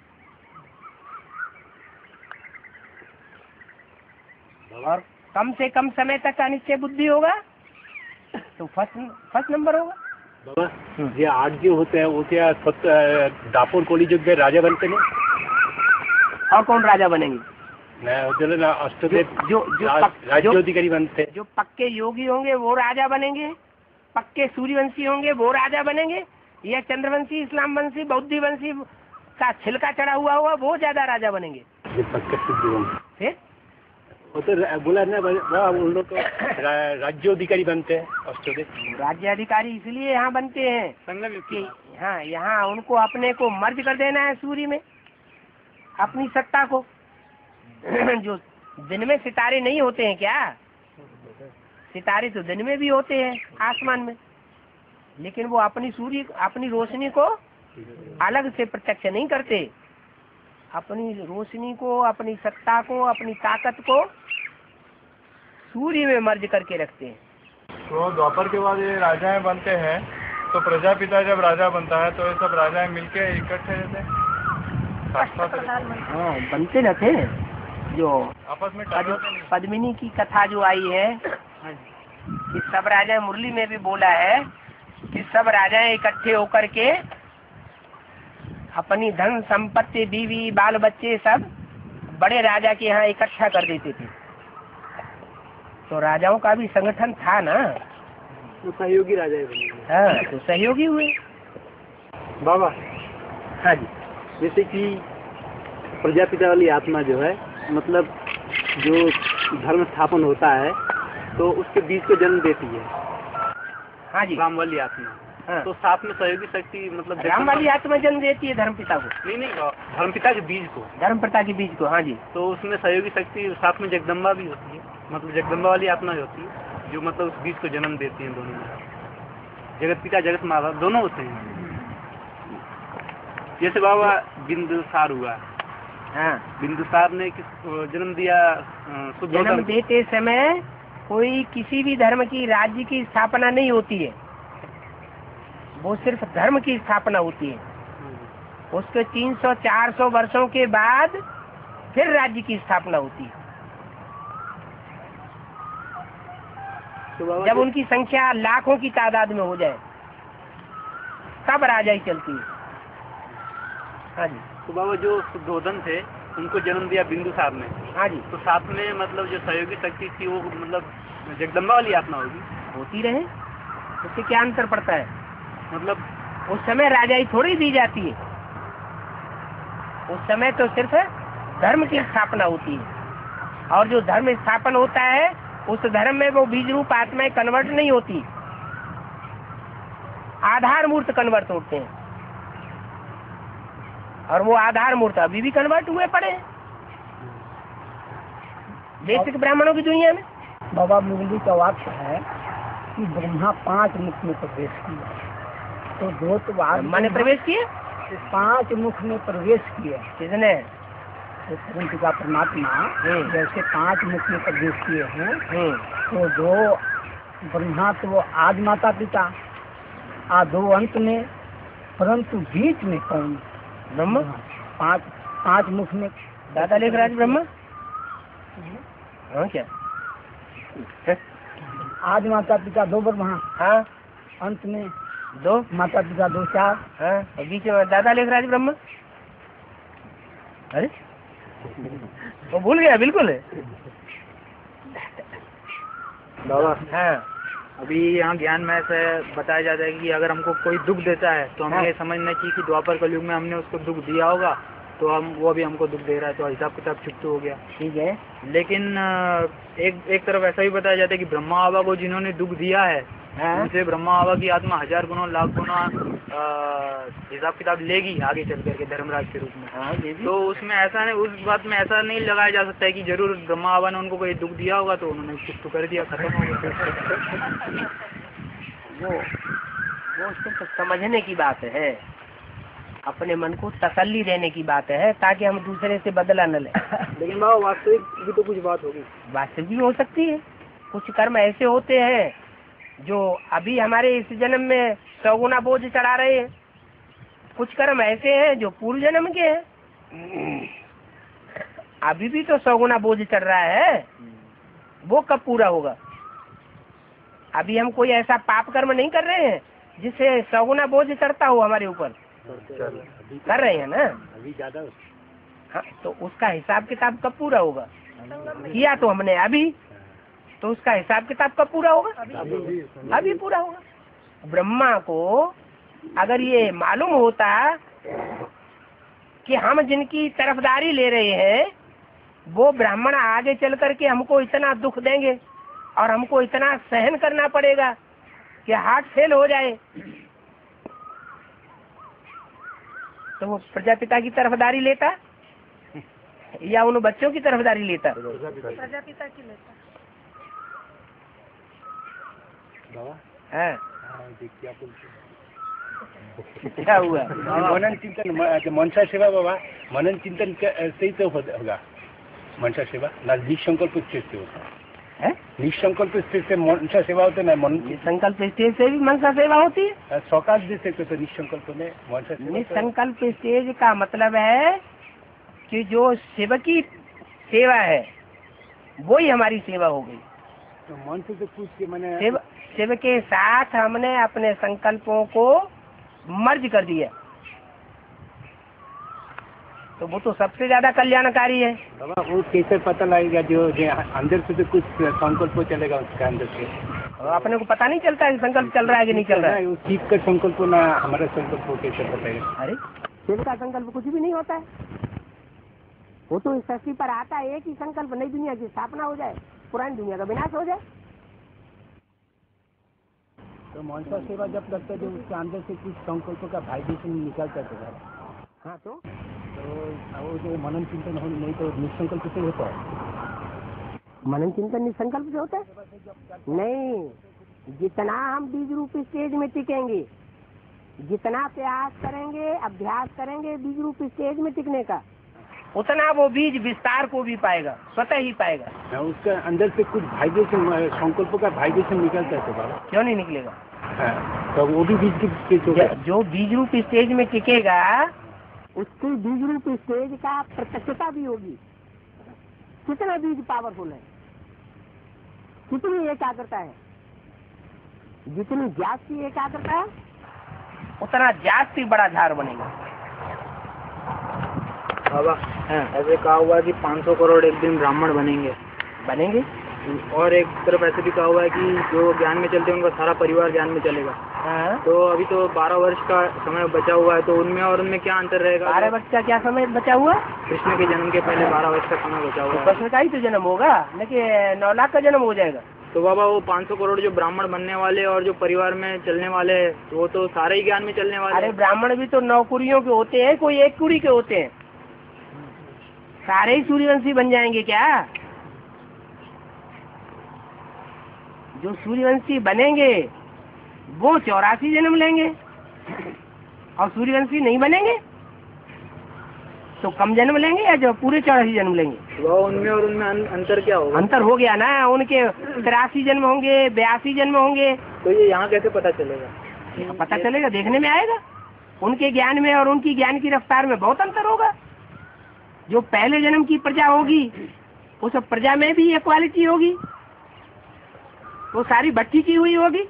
और कम से कम समय तक अनिश्चय बुद्धि होगा तो फर्स्ट फर्स्ट नंबर होगा। बाबा ये आठ जो होते हैं वो क्या दापुर कलियुग में राजा बनते हैं? और कौन राजा बनेंगे? ना अष्टदेव जो जो राज्योधिकारी बनते हैं। जो पक्के योगी होंगे वो राजा बनेंगे, पक्के सूर्यवंशी होंगे वो राजा बनेंगे, या चंद्रवंशी, इस्लामवंशी, बौद्धवंशी का छिलका चढ़ा हुआ होगा वो ज्यादा राजा बनेंगे। ये पक्के सूर्यवंशी फिर वो तो बोला ना उन लोग तो राज्योधिकारी बनते हैं। अष्टदेव राज्याधिकारी इसलिए यहाँ बनते हैं कि हाँ यहाँ उनको अपने को मर्ज कर देना है सूर्य में, अपनी सत्ता को। जो दिन में सितारे नहीं होते हैं क्या? सितारे तो दिन में भी होते हैं आसमान में, लेकिन वो अपनी सूर्य अपनी रोशनी को अलग से प्रत्यक्ष नहीं करते। अपनी रोशनी को, अपनी सत्ता को, अपनी ताकत को सूर्य में मर्ज करके रखते हैं। तो द्वापर के बाद ये राजाएं बनते हैं, तो प्रजापिता जब राजा बनता है तो ये सब राजाएं मिलके इकट्ठे रहते हैं, हाँ बनते न थे। जो आपस में पद, पद्मिनी की कथा जो आई है कि सब राजा, मुरली में भी बोला है कि सब राजाएं इकट्ठे होकर के अपनी धन संपत्ति, बीवी, बाल बच्चे सब बड़े राजा के यहाँ इकट्ठा कर देते थे। तो राजाओं का भी संगठन था ना, तो सहयोगी राजा बने। हाँ तो सहयोगी हुए। बाबा हाँ जी, जैसे कि प्रजापिता वाली आत्मा जो है, मतलब जो धर्म स्थापन होता है तो उसके बीज को जन्म देती है। हाँ जी, राम वाली आत्मा। हाँ। तो साथ में सहयोगी शक्ति मतलब राम वाली आत्मा जन्म देती है धर्म पिता को। नहीं नहीं धर्म पिता के बीज को, धर्म पिता के बीज को। हाँ जी, तो उसमें सहयोगी शक्ति साथ में जगदम्बा भी होती है, मतलब जगदम्बा वाली आत्मा होती है जो मतलब उस बीज को जन्म देती है। दोनों में जगत पिता जगत माता दोनों होते हैं। जैसे बाबा बिंदुसार हुआ, हाँ बिंदुसार ने किस जन्म दिया? जन्म देते समय कोई किसी भी धर्म की, राज्य की स्थापना नहीं होती है, वो सिर्फ धर्म की स्थापना होती है। उसके तीन सौ चार सौ वर्षों के बाद फिर राज्य की स्थापना होती है। तो जब उनकी संख्या लाखों की तादाद में हो जाए तब राजाई चलती है। हाँ जी, तो बाबा जो शुद्धोधन थे उनको जन्म दिया बिंदुसार ने। हाँ जी, तो साथ में मतलब जो सहयोगी शक्ति थी वो मतलब जगदम्बा वाली आत्मा होगी। होती रहे, उससे क्या अंतर पड़ता है? मतलब उस समय राजाई थोड़ी दी जाती है, उस समय तो सिर्फ धर्म की स्थापना होती है। और जो धर्म स्थापन होता है उस धर्म में वो बीज रूप आत्माएं कन्वर्ट नहीं होती, आधार मूर्त कन्वर्ट होते हैं, और वो आधार मूर्त अभी भी कन्वर्ट हुए पड़े हैं बेसिक ब्राह्मणों की दुनिया में। बाबा मुरली का वाक्य है कि ब्रह्मा पांच मुख में प्रवेश किया, तो दो तो ब्रह्मा ने प्रवेश किए, पांच मुख में प्रवेश किए। किसने? तो परंपिता परमात्मा जैसे पांच मुख में प्रवेश किए हैं, तो दो ब्रह्मा तो वो आदि माता पिता, आ दो अंत में, परंतु बीच में कौन? ब्रह्मा। पांच पांच मुख में दादा लेखराज ब्रह्मा। हाँ क्या? आदि माता पिता दो ब्रह्मा, हाँ, अंत में दो माता पिता दो चार, हाँ, और बीच में दादा लेखराज ब्रह्मा। अरे वो भूल गया बिल्कुल। बाबा हाँ, अभी यहाँ ज्ञान में ऐसे बताया जाता है कि अगर हमको कोई दुख देता है तो हमें हाँ। ये समझना चाहिए कि द्वापर कलयुग में हमने उसको दुख दिया होगा, तो हम वो भी हमको दुख दे रहा है, तो हिसाब किताब चुकतू हो गया। ठीक है। लेकिन अ, एक एक तरफ ऐसा भी बताया जाता है कि ब्रह्मा बाबा को जिन्होंने दुख दिया है, हाँ, उनसे ब्रह्मा बाबा की आत्मा हजार गुना लाख गुना अ, हिसाब किताब लेगी आगे चल करके धर्मराज के रूप में। हाँ, ये भी। तो उसमें ऐसा नहीं, उस बात में ऐसा नहीं लगाया जा सकता है कि जरूर ब्रह्मा बाबा ने उनको कोई दुख दिया होगा तो उन्होंने कुछ तो कर दिया, खत्म हो गया। वो वो सिर्फ समझने की बात है, अपने मन को तसल्ली देने की बात है, ताकि हम दूसरे से बदला न लें। लेकिन बाबा वास्तविक भी तो कुछ बात होगी। वास्तविक भी हो सकती है। कुछ कर्म ऐसे होते हैं जो अभी हमारे इस जन्म में सौगुना बोझ चढ़ा रहे हैं, कुछ कर्म ऐसे हैं जो पूर्व जन्म के हैं, अभी भी तो सौगुना बोझ चढ़ रहा है, वो कब पूरा होगा? अभी हम कोई ऐसा पाप कर्म नहीं कर रहे हैं जिससे सौगुना बोझ चढ़ता हो हमारे ऊपर, कर रहे हैं ना अभी ज्यादा। हाँ, तो उसका हिसाब किताब कब पूरा होगा? किया तो हमने अभी, तो उसका हिसाब किताब कब पूरा होगा? अभी पूरा होगा। ब्रह्मा को अगर ये मालूम होता कि हम जिनकी तरफदारी ले रहे हैं वो ब्राह्मण आगे चल करके हमको इतना दुख देंगे और हमको इतना सहन करना पड़ेगा कि हार्ट फेल हो जाए, तो वो प्रजापिता की तरफदारी लेता या उन बच्चों की तरफदारी लेता? प्रजापिता की लेता। हाँ, क्या हुआ? मनन चिंतन, मनसा सेवा बाबा, मनन चिंतन से ही तो होगा मनसा सेवा ना, निसंकल्प स्टेज से होता है। निसंकल्प स्टेज से मनसा सेवा होता है ना, मन संकल्प स्टेज से भी मनसा सेवा होती है। सौकाश दे सकते तो निसंकल्प में मनसा सेवा। निसंकल्प स्टेज का मतलब है कि जो सेवकी सेवा है वो ही हमारी सेवा हो गई। तो मन से तो पूछ के मैंने सेव, सेव के साथ हमने अपने संकल्पों को मर्ज कर दिया, तो वो तो सबसे ज्यादा कल्याणकारी है। बाबा वो कैसे पता लगेगा? जो, जो अंदर से तो कुछ संकल्प चलेगा उसके अंदर से, और अपने को पता नहीं चलता है कि संकल्प चल रहा है कि नहीं चल रहा है। वो चीज का संकल्प ना हमारा संकल्प कैसे बताएगा? अरे शिव का संकल्प कुछ भी नहीं होता है, वो तो इस सृष्टि पर आता है एक ही संकल्प, नई दुनिया की स्थापना हो जाए, पुरानी दुनिया का विनाश हो जाए। तो मनसा सेवा जब लगता है जो उसके अंदर से कुछ संकल्प का वाइब्रेशन निकलता है। हाँ, तो तो वो जो मनन चिंतन हो नहीं तो निसंकल्प से होता है। मनन चिंतन निसंकल्प से होता है नहीं। जितना हम बीज रूप स्टेज में टिकेंगे, जितना प्रयास करेंगे, अभ्यास करेंगे बीज रूप स्टेज में टिकने का, उतना वो बीज विस्तार को भी पाएगा, स्वतः ही पाएगा। ना उसके अंदर से कुछ वाइब्रेशन, संकल्प का वाइब्रेशन निकलता है। तो बाबा क्यों नहीं निकलेगा? हाँ, तो वो भी बीज की स्टेज होगा। जो बीज रूप स्टेज में टिकेगा उसकी बीज रूप स्टेज का प्रत्यक्षता भी होगी। कितना बीज पावरफुल है, कितनी एकाग्रता है, जितनी जास्ती एकाग्रता है उतना जास्ती बड़ा झाड़ बनेगा। बाबा ऐसे कहा हुआ कि पाँच सौ करोड़ एक दिन ब्राह्मण बनेंगे। बनेंगे और एक तरफ ऐसे भी कहा हुआ है कि जो ज्ञान में चलते हैं उनका सारा परिवार ज्ञान में चलेगा। हाँ। तो अभी तो बारह वर्ष का समय बचा हुआ है, तो उनमें और उनमें क्या अंतर रहेगा? बारह वर्ष का क्या समय बचा हुआ? कृष्ण के जन्म के पहले बारह वर्ष का समय बचा हुआ है। कृष्ण का ही तो जन्म होगा, न कि नौ लाख का जन्म हो जाएगा। तो बाबा वो पाँच सौ करोड़ जो ब्राह्मण बनने वाले और जो परिवार में चलने वाले वो तो सारे ही ज्ञान में चलने वाले। अरे ब्राह्मण भी तो नौ कुड़ियों के होते हैं, कोई एक कुड़ी के होते हैं। सारे ही सूर्यवंशी बन जाएंगे क्या? जो सूर्यवंशी बनेंगे वो चौरासी जन्म लेंगे, और सूर्यवंशी नहीं बनेंगे तो कम जन्म लेंगे या जो पूरे चौरासी जन्म लेंगे? वो उनमें और उनमें अं, अंतर क्या होगा? अंतर हो गया ना, उनके तिरासी जन्म होंगे, बयासी जन्म होंगे। तो ये यहाँ कैसे पता चलेगा? पता चलेगा, देखने में आएगा। उनके ज्ञान में और उनकी ज्ञान की रफ्तार में बहुत अंतर होगा। जो पहले जन्म की प्रजा होगी उस प्रजा में भी ये क्वालिटी होगी, वो सारी भट्टी की हुई होगी।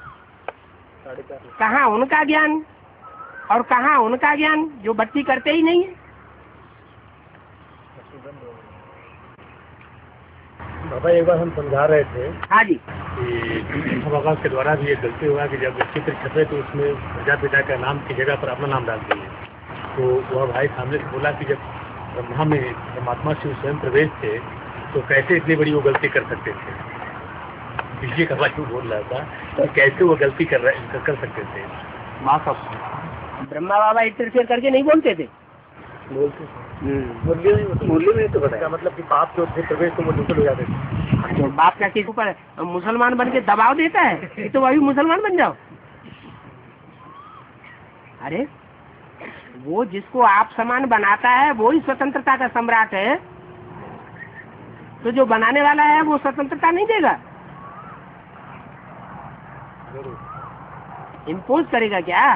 कहाँ उनका ज्ञान और कहाँ उनका ज्ञान जो भट्टी करते ही नहीं है। बाबा एक बार हम समझा रहे थे हाँ जी, कि बाबा के द्वारा भी ये गलती हुआ कि जब चित्र छपे तो उसमें प्रजापिता का नाम की जगह पर अपना नाम डाल दिए। तो वह भाई सामने से बोला कि जब ब्रह्मा में परमात्मा शिव स्वयं प्रवेश थे तो कैसे इतनी बड़ी वो गलती कर सकते थे। विजय का बात बोल रहा था कि कैसे वो गलती कर रहे कर सकते थे। माँ सब ब्रह्मा बाबा इंटरफेयर करके नहीं बोलते थे। बोलते मुरली में तो बताया मतलब कि पाप जो थे प्रवेश तो वो निकल हो जाते थे। तो बाप का किसी ऊपर मुसलमान बन के दबाव देता है कि तो वही मुसलमान बन जाओ। अरे वो जिसको आप समान बनाता है वो ही स्वतंत्रता का सम्राट है, तो जो बनाने वाला है वो स्वतंत्रता नहीं देगा, इम्पोज करेगा क्या?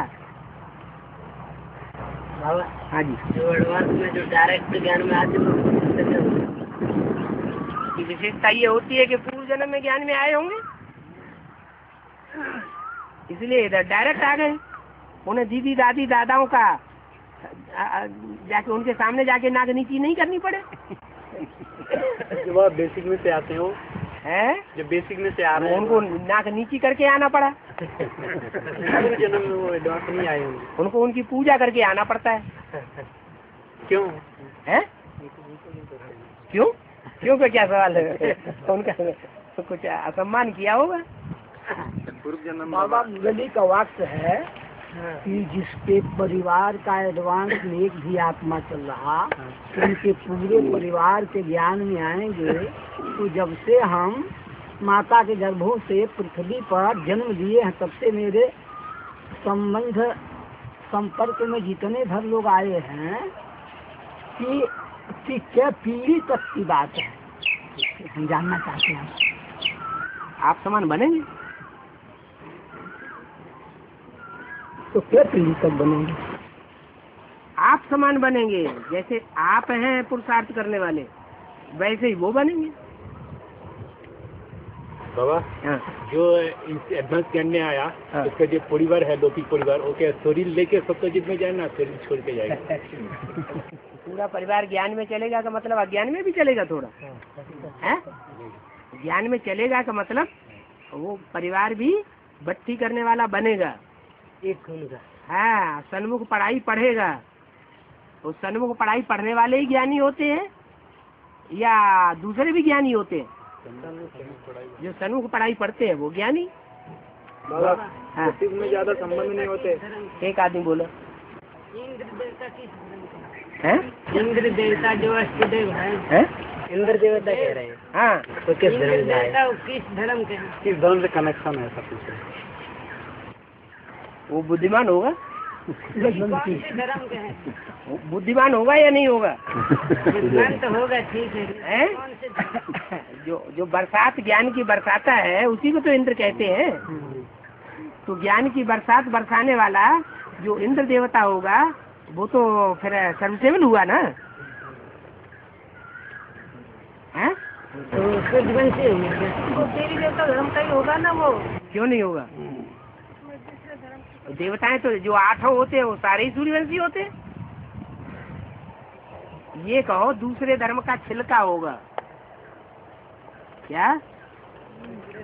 हाँ जी, जो एडवांस में जो डायरेक्ट ज्ञान में आते की विशेषता ये होती है कि पूर्व जन्म में ज्ञान में आए होंगे, इसलिए इधर डायरेक्ट आ गए। उन्हें दीदी दादी दादाओं का जाके उनके सामने जाके नाक नीची नहीं करनी पड़े। जब आप बेसिक में से आते हो हैं, जब बेसिक में से आ रहे हैं उनको नाक नीची करके आना पड़ा। जन्म में वो एडवांस नहीं आए होंगे, उनको उनकी पूजा करके आना पड़ता है। क्यों हैं? क्यों क्यों का क्या सवाल है? उनका तो कुछ असम्मान किया होगा। पूर्व जन्म बाबा मुरली का वाक्य है कि जिसके परिवार का एडवांस में एक भी आत्मा चल रहा, उनके पूरे परिवार के ज्ञान में आएंगे। तो जब से हम माता के गर्भों से पृथ्वी पर जन्म लिए हैं तब से मेरे संबंध संपर्क में जितने भर लोग आए हैं कि, कि क्या पीढ़ी तक की बात है, हम जानना चाहते हैं। आप समान बनेंगे तो क्या पीढ़ी तक बनेंगे? आप समान बनेंगे, जैसे आप हैं पुरुषार्थ करने वाले वैसे ही वो बनेंगे। बाबा हाँ। जो इस एडवांस ज्ञान में आया हाँ। उसका जो परिवार है लौकिक परिवार वो क्या शरीर लेके सप्तजित में जाए ना शरीर छोड़ के जाएगा? पूरा परिवार ज्ञान में चलेगा का मतलब अज्ञान में भी चलेगा थोड़ा है। ज्ञान में चलेगा का मतलब वो परिवार भी भट्टी करने वाला बनेगा, एक होगा। हाँ, सन्मुख पढ़ाई पढ़ेगा। तो सन्मुख पढ़ाई पढ़ने वाले ही ज्ञानी होते हैं या दूसरे भी ज्ञानी होते हैं? जो सन्मुख पढ़ाई पढ़ते हैं वो ज्ञानी। बाबा हाँ। भक्ति में ज्यादा संबंध नहीं होते। एक आदमी बोला इंद्र देवता किस है? इंद्र देवता जो अष्टदेव है, है? इंद्र देवता कह रहे हैं। हाँ, तो किस इंद्र धर्म में देवता किस धर्म के हैं? किस धर्म से कनेक्शन है सब कुछ? वो बुद्धिमान होगा। कौन से धर्म के हैं? वो बुद्धिमान होगा या नहीं होगा? विद्वान तो होगा, ठीक है। हैं? कौन से धर्म? जो जो बरसात ज्ञान की बरसाता है उसी को तो इंद्र कहते हैं। तो ज्ञान की बरसात बरसाने वाला जो इंद्र देवता होगा वो तो फिर सर्वसेवल हुआ ना। हैं? तो उसके जीवन से होंगे क्या? तो देवी देवता धर्म का ही होगा ना वो। क्यों नहीं होगा? देवताएं तो जो आठों होते हैं वो सारे ही सूर्यवंशी होते हैं। ये कहो दूसरे धर्म का छिलका होगा क्या?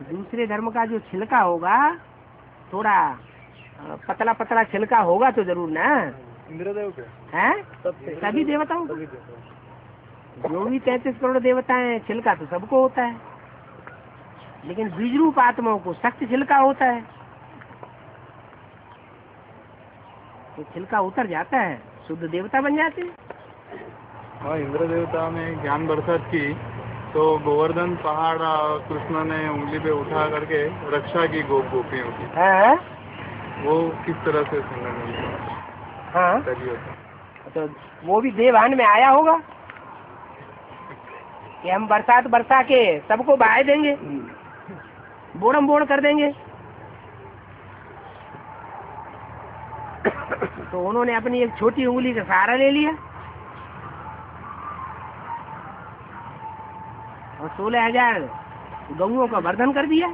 दूसरे धर्म का जो छिलका होगा थोड़ा अ, पतला पतला छिलका होगा तो जरूर ना इंद्रदेव के है। सभी देवताओं का जो भी तैतीस करोड़ देवता हैं छिलका तो सबको होता है, लेकिन बीज रूप आत्माओं को सख्त छिलका होता है। तो छिलका उतर जाता है, शुद्ध देवता बन जाते हैं। हाँ, इंद्र देवता ने ज्ञान बरसात की तो गोवर्धन पहाड़ आ, कृष्ण ने उंगली पे उठा करके रक्षा की गोप गोपियों की। हाँ वो किस तरह से संगठन हाँ, होता? तो वो भी देवान में आया होगा कि हम बरसात बरसा के सबको बहा देंगे, बोड़म बोड़ कर देंगे। तो उन्होंने अपनी एक छोटी उंगली का सहारा ले लिया और सोलह हजार गऊओं का वर्धन कर दिया।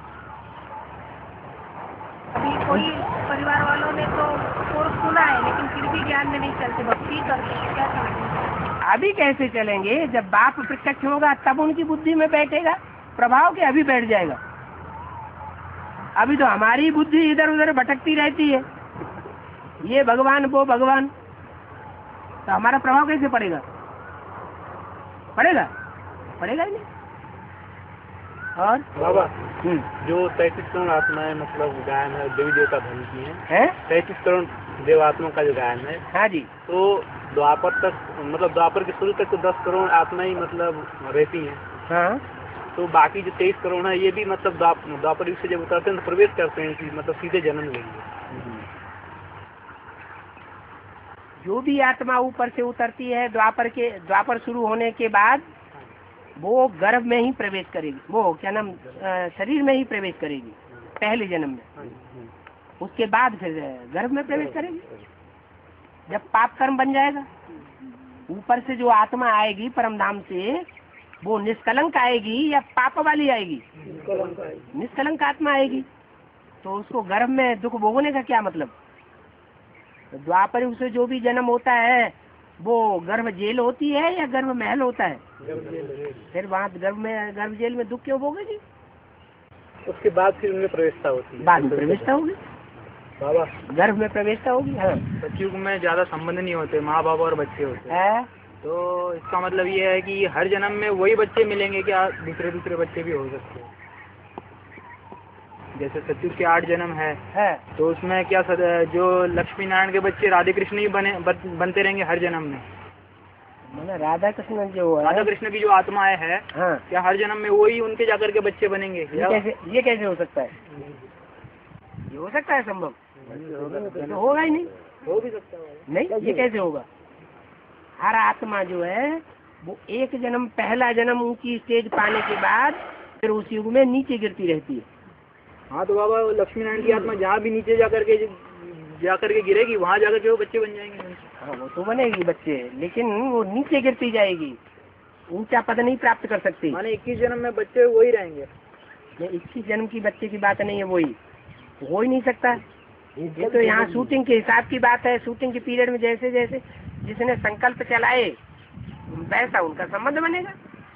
अभी कोई परिवार वालों ने तो कोर्स सुना है लेकिन फिर भी ज्ञान में नहीं चलते, भक्ति करते हैं, क्या करेंगे? अभी कैसे चलेंगे? जब बाप प्रत्यक्ष होगा तब उनकी बुद्धि में बैठेगा प्रभाव के, अभी बैठ जाएगा। अभी तो हमारी बुद्धि इधर उधर भटकती रहती है, ये भगवान वो भगवान, तो हमारा प्रभाव कैसे पड़ेगा? पड़ेगा पड़ेगा ही नहीं। और बाबा हम्म, जो तैतीस करोड़ आत्माएं मतलब गायन है देवी देवता धन की है, है तैतीस करोड़ देवात्माओं का जो गायन है, हाँ जी, तो द्वापर तक मतलब द्वापर के शुरू तक तो दस करोड़ आत्माएं मतलब रहती हैं, हाँ तो बाकी जो तेईस करोड़ है ये भी मतलब द्वाप- द्वापर युग से जब उतरते हैं तो प्रवेश करते हैं कि मतलब सीधे जन्म लेंगे। जो भी आत्मा ऊपर से उतरती है द्वापर के द्वापर शुरू होने के बाद वो गर्भ में ही प्रवेश करेगी, वो क्या नाम अ, शरीर में ही प्रवेश करेगी पहले जन्म में, उसके बाद फिर गर्भ में प्रवेश करेगी जब पाप कर्म बन जाएगा। ऊपर से जो आत्मा आएगी परम धाम से वो निष्कलंक आएगी या पाप वाली आएगी? निष्कलंक आत्मा आएगी, तो उसको गर्भ में दुख भोगने का क्या मतलब? तो द्वापर युग से जो भी जन्म होता है वो गर्भ जेल होती है या गर्भ महल होता है? फिर वहाँ गर्भ में गर्भ जेल में दुख क्यों भोगेगी? उसके बाद फिर उनमें प्रवेशता होती है, बाद में प्रवेशता होगी, बाबा गर्भ में प्रवेशता होगी। हाँ सतयुग में ज्यादा संबंध नहीं होते, माँ बाप और बच्चे होते हैं। है? तो इसका मतलब ये है कि हर जन्म में वही बच्चे मिलेंगे, क्या दूसरे दूसरे बच्चे भी हो सकते हैं? जैसे सतयुग के आठ जन्म है, है तो उसमें क्या सद, जो लक्ष्मी नारायण के बच्चे राधे कृष्ण ही बने बन, बनते रहेंगे हर जन्म में? मैंने राधा कृष्ण जो है, राधा कृष्ण की जो आत्माएं है हाँ क्या हर जन्म में वही उनके जाकर के बच्चे बनेंगे? ये कैसे ये कैसे हो सकता है? ये हो सकता है संभव? ये तो होगा ही नहीं। हो भी सकता है। नहीं, ये कैसे होगा? हर आत्मा जो है वो एक जन्म पहला जन्म ऊंची स्टेज पाने के बाद फिर उस युग में नीचे गिरती रहती है। हाँ तो बाबा लक्ष्मी नारायण की आत्मा जहाँ भी नीचे जाकर के जाकर के गिरेगी वहाँ जाकर के वो बच्चे बन जाएंगे। हाँ वो तो बनेगी बच्चे, लेकिन वो नीचे गिरती जाएगी, ऊंचा पद नहीं प्राप्त कर सकती। माने इक्कीस जन्म में बच्चे वही रहेंगे? ये इक्कीस जन्म की बच्चे की बात नहीं है, वही हो ही नहीं सकता। ये तो यहाँ शूटिंग के हिसाब की बात है। शूटिंग के पीरियड में जैसे जैसे जिसने संकल्प चलाए वैसा उनका संबंध बनेगा।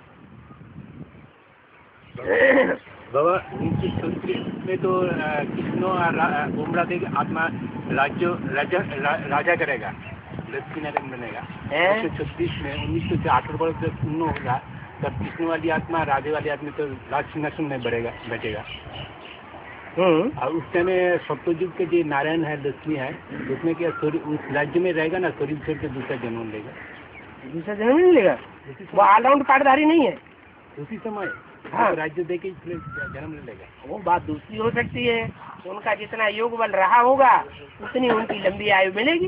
बाबा इनकी संस्कृत में तो कृष्ण और उमरा देवी आत्मा राज्य राजा रा, राजा करेगा, लक्ष्मी नारायण बनेगा। उन्नीस सौ छत्तीस में उन्नीस सौ अठारह वर्ष जब पूर्ण होगा तब कृष्ण वाली आत्मा राजे वाली आत्मा तो राज सिंहासन में बढ़ेगा बैठेगा। और उस समय सप्तयुग के जो नारायण है लक्ष्मी है उसमें क्या उस राज्य में रहेगा ना, शरीर छोड़ के दूसरा जन्म लेगा। दूसरा जन्म नहीं लेगा, वो ऑलराउंड पाठधारी नहीं है उसी समय। हाँ। राज्य दे के जन्म ले लेगा। वो बात दूसरी हो सकती है, उनका जितना योग बल रहा होगा उतनी उनकी लंबी आयु मिलेगी।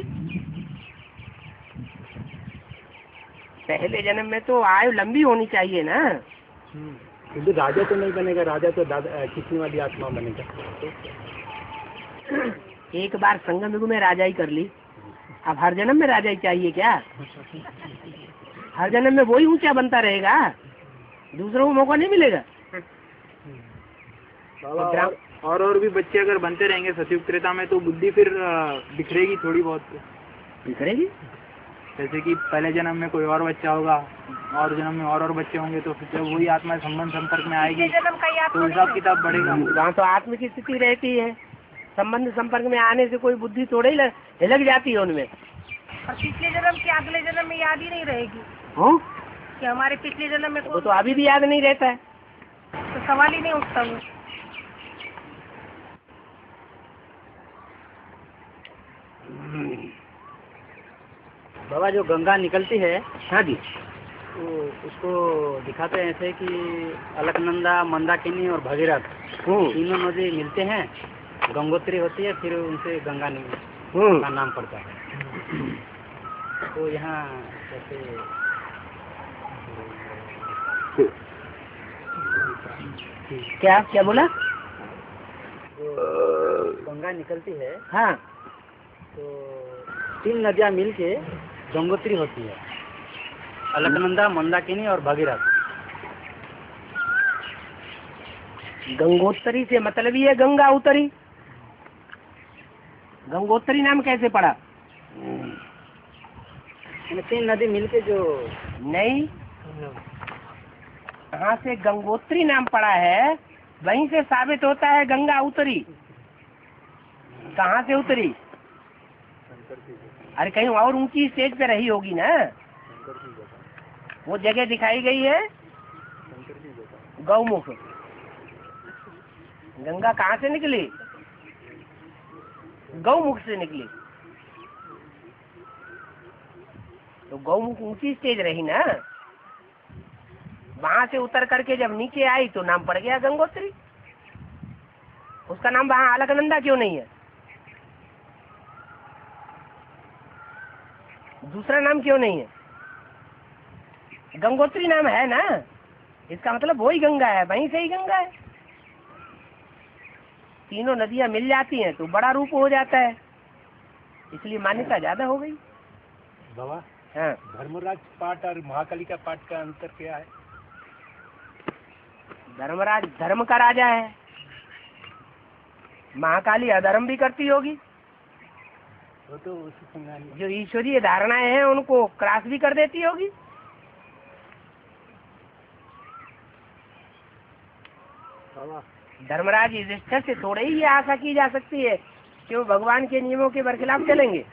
पहले जन्म में तो आयु लंबी होनी चाहिए ना। किंतु राजा तो नहीं बनेगा, राजा तो दादा किसी वाली आत्मा बनेगा। एक बार संगम युग में राजा ही कर ली, अब हर जन्म में राजा ही चाहिए क्या? हर जन्म में वही ऊंचा बनता रहेगा, दूसरों को मौका नहीं मिलेगा। और, और और भी बच्चे अगर बनते रहेंगे सतयुग त्रेता में तो बुद्धि फिर बिखरेगी थोड़ी बहुत। बिखरेगी जैसे कि पहले जन्म में कोई और बच्चा होगा और जन्म में और और बच्चे होंगे, तो फिर जब वही आत्मा संबंध संपर्क में आएगी जन्म का याद तो हिसाब किताब बढ़ेगा। वहाँ तो आत्म की स्थिति रहती है, संबंध संपर्क में आने से कोई बुद्धि थोड़ी ही लग लग जाती है उनमें। और पिछले जन्म की अगले जन्म में याद ही नहीं रहेगी हूँ कि हमारे पिछले जन्म में वो तो अभी भी याद नहीं रहता है। तो सवाल ही नहीं उठता वो। बाबा जो गंगा निकलती है, हाँ जी, तो उसको दिखाते हैं ऐसे कि अलकनंदा, मंदाकिनी और भगीरथ तीनों नदी मिलते हैं, गंगोत्री होती है, फिर उनसे गंगा हम्म का नाम पड़ता है। तो यहाँ जैसे क्या क्या बोला? जो गंगा निकलती है हाँ, तो तीन नदियाँ मिलके गंगोत्री होती है, अलकनंदा, मंदाकिनी और भगीरथ। गंगोत्री से मतलब ये गंगा उतरी। गंगोत्री नाम कैसे पड़ा? तीन नदी मिलके जो नहीं, कहाँ से गंगोत्री नाम पड़ा है वहीं से साबित होता है गंगा उतरी। कहाँ से उतरी? अरे कहीं और ऊंची स्टेज पे रही होगी ना, वो जगह दिखाई गई है गौमुख। गंगा कहाँ से निकली? गौमुख से निकली। तो गौमुख ऊंची स्टेज रही ना, वहां से उतर करके जब नीचे आई तो नाम पड़ गया गंगोत्री। उसका नाम वहां अलकनंदा क्यों नहीं है? दूसरा नाम क्यों नहीं है? गंगोत्री नाम है ना, इसका मतलब वही गंगा है, वहीं से ही गंगा है। तीनों नदियां मिल जाती हैं तो बड़ा रूप हो जाता है, इसलिए मान्यता ज्यादा हो गई। बाबा, हाँ, धर्मराज पाठ और महाकाली का पाठ का अंतर क्या है? धर्मराज धर्म का राजा है, महाकाली अधर्म भी करती होगी। वो तो उसी समझाने जो ईश्वरीय धारणाएं हैं उनको क्रॉस भी कर देती होगी। धर्मराज युधिष्ठिर से थोड़े ही ये आशा की जा सकती है कि वो भगवान के नियमों के बरखिलाफ चलेंगे।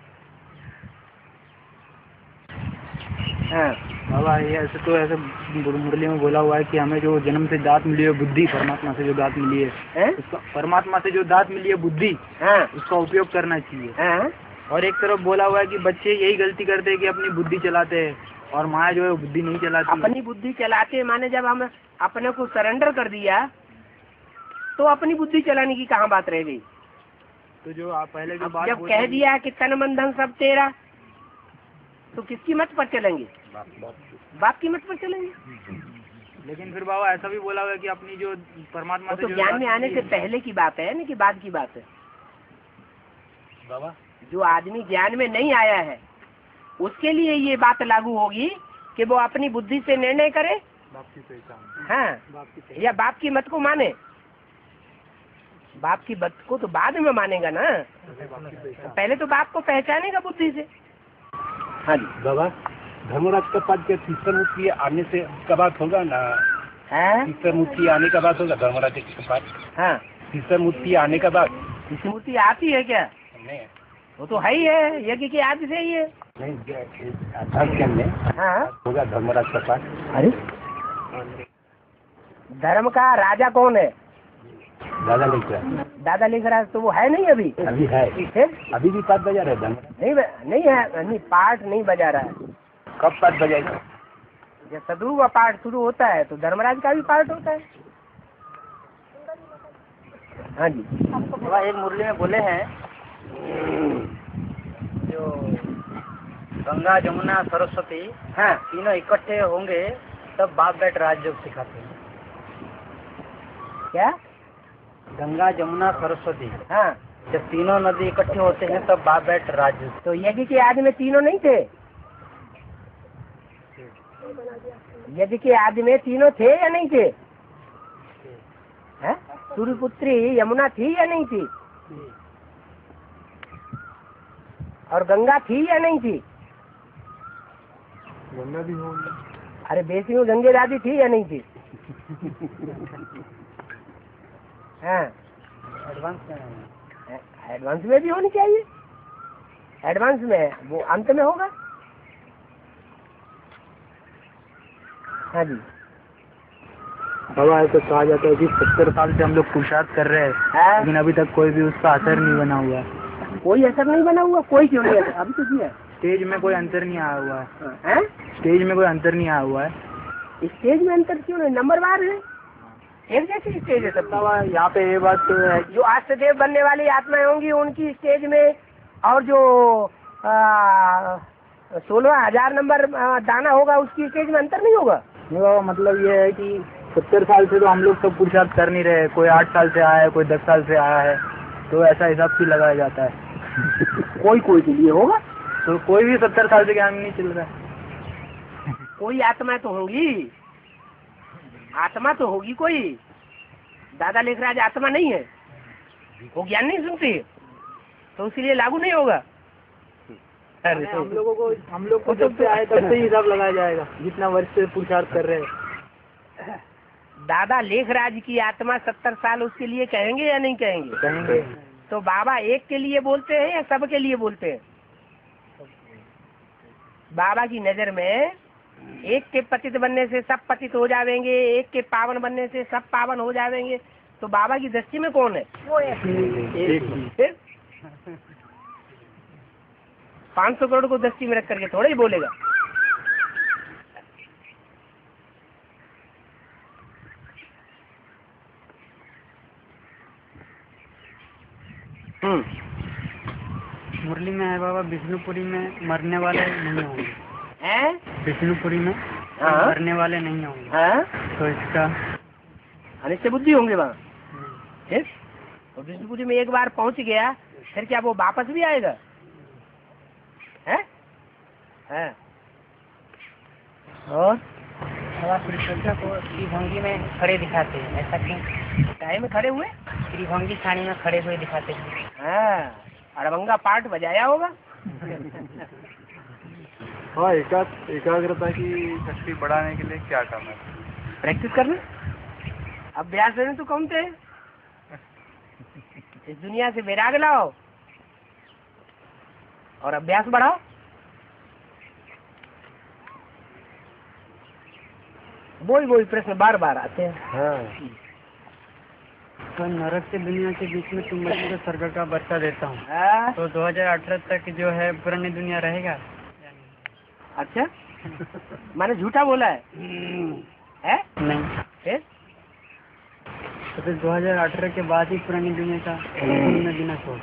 हाँ, बाबा ये ऐसे तो ऐसे मुरली में बोला हुआ है कि हमें जो जन्म से दात मिली है बुद्धि, परमात्मा से जो दात मिली है, है? उसका परमात्मा से जो दात मिली है बुद्धि, हाँ, उसका उपयोग करना चाहिए। हाँ, और एक तरफ बोला हुआ है कि बच्चे यही गलती करते हैं कि अपनी बुद्धि चलाते हैं और माया जो है वो बुद्धि नहीं चलाती। अपनी बुद्धि चलाते माने जब हम अपने को सरेंडर कर दिया तो अपनी बुद्धि चलाने की कहाँ बात रह गई? तो जो आप पहले जो बात जब बोल कह रहे दिया कि तन मन धन सब तेरा, तो किसकी मत पर चलेंगे? बाप की मत पर चलेंगे। लेकिन फिर बाबा ऐसा भी बोला हुआ है कि अपनी जो परमात्मा वो से तो जो ज्ञान दात में आने मिली से है- पहले की बात है ना कि बाद की बात है। बाबा, जो आदमी ज्ञान में नहीं आया है उसके लिए ये बात लागू होगी कि वो अपनी बुद्धि से निर्णय करे, बाप की पहचान, हाँ, बाप की पहचान। या बाप की मत को माने। बाप की मत को तो बाद में मानेगा ना, पहले तो बाप को पहचानेगा बुद्धि से। हाँ जी, बाबा, धर्मराज का पाठ के तीसरा मूर्ति आने से का बात होगा ना? है, तीसरा मूर्ति आने का बात होगा धर्मराज के पाठ? हाँ, तीसरा मूर्ति आने का बाद इस मूर्ति आती है क्या? नहीं वो तो है ही है, यज्ञ की आदि से ही है। नहीं, धर्म के में हाँ, होगा धर्मराज का पाठ। अरे धर्म का राजा कौन है? दादा लिख रहा है। दादा लिख रहा है, तो वो है नहीं अभी? अभी है, है? अभी भी पाठ बजा रहे हैं धर्मराज। नहीं ब- नहीं है, नहीं, पाठ नहीं बजा रहा है। कब पाठ बजाएगा? जब सदगुरु का पाठ शुरू होता है तो धर्मराज का भी पाठ होता है। हाँ जी, बाबा एक मुरली में बोले हैं जो गंगा, जमुना, सरस्वती हाँ, तीनों इकट्ठे होंगे तब बाप बेट राजयोग सिखाते हैं। क्या? गंगा, जमुना, सरस्वती हाँ, जब तीनों नदी इकट्ठे होते हैं तब बाप बेट राजयोग। तो यज्ञ के आदि में तीनों नहीं थे? यज्ञ के आदि में तीनों थे या नहीं थे? हैं? सूर्यपुत्री यमुना थी या नहीं थी? और गंगा थी या नहीं थी? गंगा भी होगी। अरे बेसी में गंगे दादी थी या नहीं थी? हाँ, एडवांस में नहीं है। एडवांस में भी होनी चाहिए। एडवांस में वो अंत में होगा। हाँ जी। बाबा ऐसा कहा जाता है कि सत्तर साल से हम लोग पुरुषार्थ कर रहे हैं, हाँ? लेकिन अभी तक कोई भी उसका असर नहीं बना हुआ। कोई असर नहीं बना हुआ? कोई क्यों नहीं असर? अभी तो दिया है। स्टेज में कोई अंतर नहीं आया हुआ है। हैं? स्टेज में कोई अंतर नहीं आया हुआ है। स्टेज में अंतर क्यों नहीं? नंबर बार है, एक जैसी स्टेज है सब। बाबा यहाँ पे ये बात तो है, जो आष्टदेव बनने वाली आत्माएं होंगी उनकी स्टेज में, और जो सोलह हजार नंबर आ, दाना होगा उसकी स्टेज में अंतर नहीं होगा। नहीं बाबा, मतलब ये है कि सत्तर साल से तो हम लोग सब पुरुषार्थ कर नहीं रहे। कोई आठ साल से आया है, कोई दस साल से आया है, तो ऐसा हिसाब से लगाया जाता है। कोई कोई के लिए होगा, तो कोई भी सत्तर साल से ज्ञान नहीं चल रहा है। कोई आत्मा तो होंगी, आत्मा तो होगी कोई। दादा लेखराज आत्मा नहीं है, वो ज्ञान नहीं सुनती, तो इसलिए लागू नहीं होगा। अरे हम लोगों को हम लोग को जब से आए तब से ही हिसाब लगाया जाएगा, जितना वर्ष से पुरुषार्थ कर रहे हैं। दादा लेखराज की आत्मा सत्तर साल उसके लिए कहेंगे या नहीं कहेंगे? कहेंगे। तो बाबा एक के लिए बोलते हैं या सब के लिए बोलते हैं? बाबा की नजर में एक के पतित बनने से सब पतित हो जाएंगे, एक के पावन बनने से सब पावन हो जाएंगे। तो बाबा की दृष्टि में कौन है? वो एक। पाँच सौ करोड़ को दृष्टि में रख करके थोड़ा ही बोलेगा। हम्म मुरली में है बाबा, विष्णुपुरी में मरने वाले नहीं होंगे। हैं? विष्णुपुरी में हाँ? मरने वाले नहीं होंगे। हाँ? तो इसका अनिश्चय बुद्धि होंगे वहाँ। ठीक? तो विष्णुपुरी में एक बार पहुंच गया, फिर क्या वो वापस भी आएगा? है? है? और श्रीकृष्ण को त्रिभंगी में खड़े दिखाते हैं, ऐसा क्यों? टाइम में खड़े हुए, त्रिभंगी सानी में खड़े हुए दिखाते हैं। हाँ, अड़भंगा पाठ बजाया होगा। हाँ, एका एकाग्रता की शक्ति बढ़ाने के लिए क्या करना है? प्रैक्टिस करना, अभ्यास करने तो कौन थे? इस दुनिया से वैराग लाओ और अभ्यास बढ़ाओ। वही वही प्रश्न बार बार आते हैं। हाँ। तो नरक से दुनिया के बीच में तुम मुझे स्वर्ग का वर्षा देता हूँ, हाँ? तो दो हज़ार अठारह तक जो है पुरानी दुनिया रहेगा? अच्छा, मैंने झूठा बोला है? है? नहीं। फिर तो फिर दो हज़ार अठारह के बाद ही पुरानी दुनिया का विनाश हो।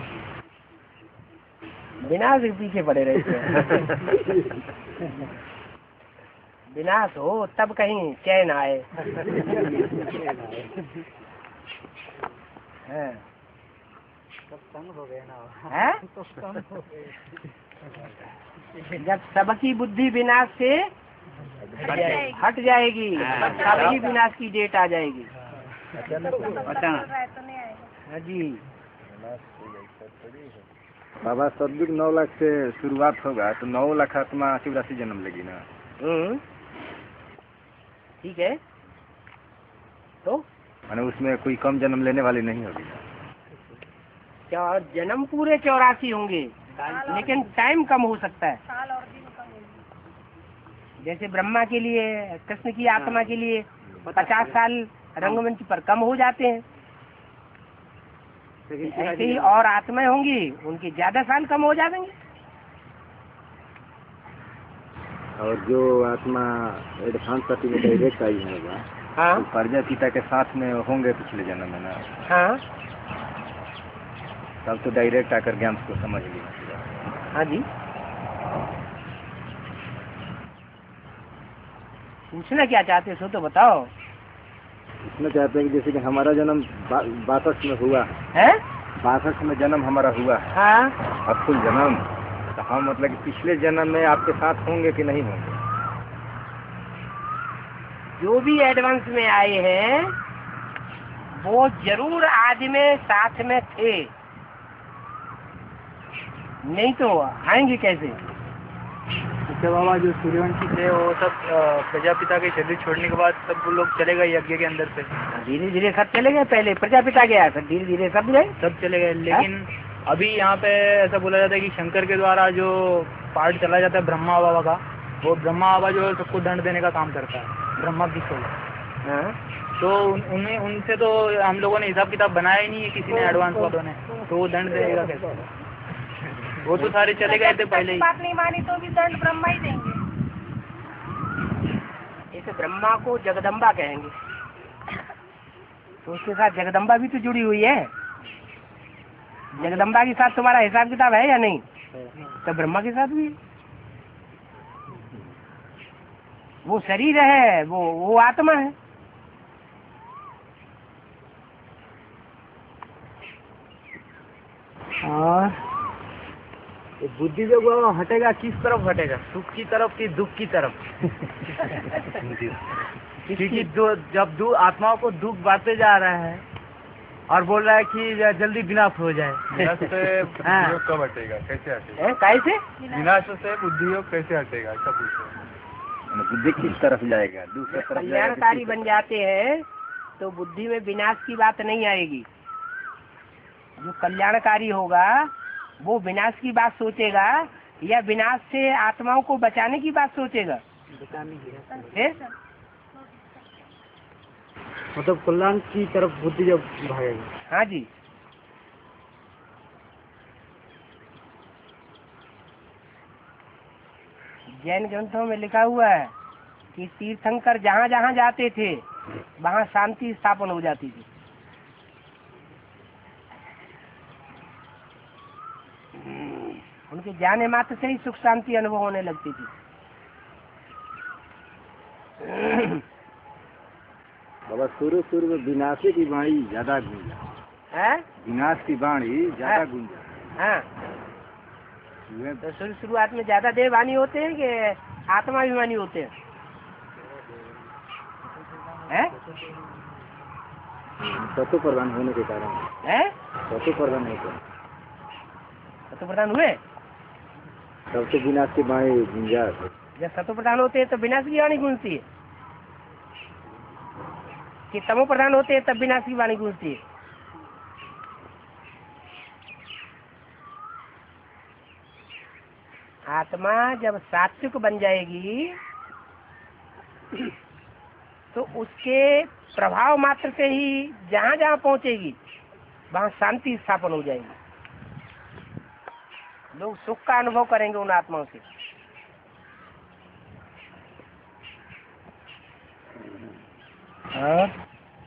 विनाश के पीछे पड़े रहते हैं। विनाश हो तब कहीं चैन आए। है? हो गए ना। है? जब सबकी बुद्धि विनाश से हट जाएगी, तभी विनाश की डेट आ जाएगी। हाँ जी। बाबा सदुक नौ लाख से शुरुआत होगा, तो नौ लाख आत्मा चौरासी जन्म लेगी ना। हम्म, ठीक है। तो माने उसमें कोई कम जन्म लेने वाली नहीं होगी। क्या जन्म पूरे चौरासी होंगे, लेकिन टाइम कम हो सकता है। साल और दिन कम होगी। जैसे ब्रह्मा के लिए, कृष्ण की आत्मा के लिए पचास साल रंगमंच पर कम हो जाते हैं, ऐसे ही और आत्माएं होंगी उनके ज्यादा साल कम हो जाएंगे। और जो आत्मा एडवांस पार्टी में डायरेक्ट आई होगा, हाँ तो प्रजापिता के साथ में होंगे पिछले जन्म में ना, हाँ तब तो डायरेक्ट आकर ज्ञान को समझ लिया। हाँ जी। पूछना क्या चाहते हो तो बताओ। इसमें चाहते हैं कि जैसे कि हमारा जन्म बा, बासठ में हुआ है, बासठ में जन्म हमारा हुआ है, हाँ अब कुल जन्म, तो हम मतलब कि पिछले जन्म में आपके साथ होंगे कि नहीं होंगे? जो भी एडवांस में आए हैं वो जरूर आज में साथ में थे, नहीं तो आएंगे कैसे? अच्छा बाबा, जो सूर्यवंशी थे वो सब अ, प्रजापिता के शरीर छोड़ने के बाद सब वो लोग चले गए यज्ञ के अंदर से? धीरे धीरे सब चले गए, पहले प्रजापिता गया, फिर धीरे धीरे सब गए। सब चले गए, लेकिन अभी यहाँ पे ऐसा बोला जाता है कि शंकर के द्वारा जो पार्ट चला जाता है ब्रह्मा बाबा का, वो ब्रह्मा बाबा जो है सबको दंड देने का काम करता है, ब्रह्मा की सोल। हाँ। तो उन, उन्हें उनसे तो हम लोगों ने हिसाब किताब बनाया ही नहीं है किसी ने, एडवांस वालों ने, तो वो दंड देगा कैसे? वो तो सारे चले गए थे पहले ही। बात नहीं मानी तो भी दंड ब्रह्मा ही देंगे। इस ब्रह्मा को जगदम्बा कहेंगे, तो उसके साथ जगदम्बा भी तो जुड़ी हुई है। जगदम्बा के साथ तुम्हारा हिसाब किताब है या नहीं? तो ब्रह्मा के साथ भी वो शरीर है, वो वो आत्मा है। और बुद्धि जब वो हटेगा किस तरफ हटेगा, सुख की तरफ कि दुख की तरफ? क्योंकि जब दु आत्माओं को दुख बांटते जा रहा है और बोल रहा है कि जल्दी विनाश हो जाए, विनाश से बुद्धियोग कब हटेगा, कैसे हटेगा? कैसे विनाश से बुद्धियोग कैसे हटेगा, ऐसा पूछो। बुद्धि किस तरफ जाएगा? दूसरी तरफ जाएगा। कल्याणकारी बन जाते हैं तो बुद्धि में विनाश की बात नहीं आएगी। जो कल्याणकारी होगा वो विनाश की बात सोचेगा या विनाश से आत्माओं को बचाने की बात सोचेगा? बचाने की फिर मतलब कल्याण की तरफ बुद्धि जब भागेगी। हाँ जी। जैन ग्रंथों में लिखा हुआ है कि तीर्थंकर जहाँ जहाँ जाते थे वहाँ शांति स्थापन हो जाती थी। उनके जाने मात्र से ही सुख शांति अनुभव होने लगती थी। बाबा शुरू शुरू में विनाशी की वाणी ज्यादा गूंजा है? विनाश की वाणी ज्यादा गूंजा। हाँ, तो शुरू शुरुआत में ज्यादा देहवानी होते हैं कि आत्माभिमानी होते हैं? हैं? सतो प्रधान होने के कारण हैं? सतो प्रधान होते सतो प्रधान हुए? तब तो विनाश की वाणी गूंजा। जब सतो प्रधान होते हैं तो विनाश की वाणी गूंजती है, कि तमो प्रधान होते हैं तब विनाश की वाणी गूंजती है? आत्मा जब सात्विक बन जाएगी तो उसके प्रभाव मात्र से ही जहाँ जहाँ पहुँचेगी वहाँ शांति स्थापन हो जाएगी। लोग सुख का अनुभव करेंगे उन आत्माओं से। हाँ?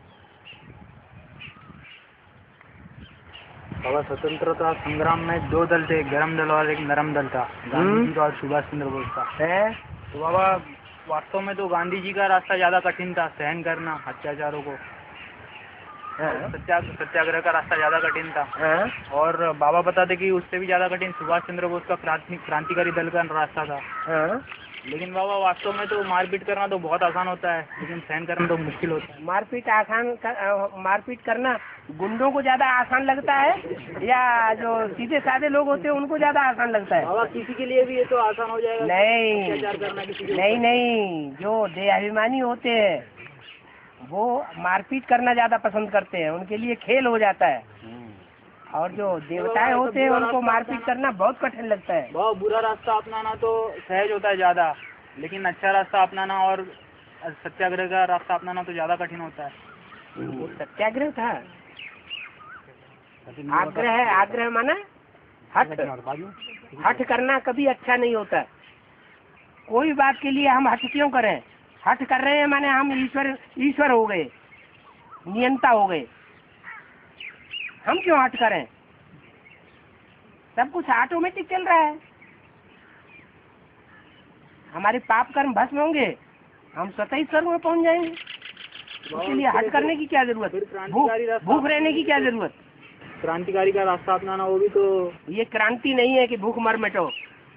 बाबा स्वतंत्रता संग्राम में दो दल थे, एक गरम दल और एक नरम दल था, गांधी जी का और सुभाष चंद्र बोस का। है? तो बाबा वास्तव में तो गांधी जी का रास्ता ज्यादा कठिन था, सहन करना अत्याचारों को। सत्या सत्याग्रह का रास्ता ज्यादा कठिन था। हाँ? और बाबा बताते कि उससे भी ज्यादा कठिन सुभाष चंद्र बोस का क्रांति क्रांतिकारी दल का रास्ता था। हाँ? लेकिन बाबा वास्तव में तो मारपीट करना तो बहुत आसान होता है, लेकिन सहन करना तो मुश्किल होता है। मारपीट आसान कर, मारपीट करना गुंडों को ज्यादा आसान लगता है या जो सीधे साधे लोग होते हैं उनको ज्यादा आसान लगता है? बाबा किसी के लिए भी ये तो आसान हो जाएगा नहीं, अत्याचार करना किसी के नहीं नहीं, जो देहाभिमानी होते हैं वो मारपीट करना ज्यादा पसंद करते हैं, उनके लिए खेल हो जाता है। और जो देवताएं होते हैं उनको मारपीट करना बहुत कठिन लगता है। बहुत बुरा रास्ता अपनाना तो सहज होता है ज्यादा, लेकिन अच्छा रास्ता अपनाना और सत्याग्रह का रास्ता अपनाना तो ज्यादा कठिन होता है। वो सत्याग्रह था, आग्रह है, आग्रह माना हट। हट करना कभी अच्छा नहीं होता। कोई बात के लिए हम हट क्यों करें? हट कर रहे हैं माने हम ईश्वर ईश्वर हो गए, नियंता हो गए। हम क्यों हट करें? सब कुछ ऑटोमेटिक चल रहा है। हमारे पाप कर्म भस्म होंगे, हम स्वतः ही स्वर्ग में पहुंच जाएंगे। उसके लिए हट करने की क्या जरूरत? भूख भूख रहने की क्या जरूरत? क्रांतिकारी का रास्ता अपनाना वो भी तो, ये क्रांति नहीं है कि भूख मर मिटो।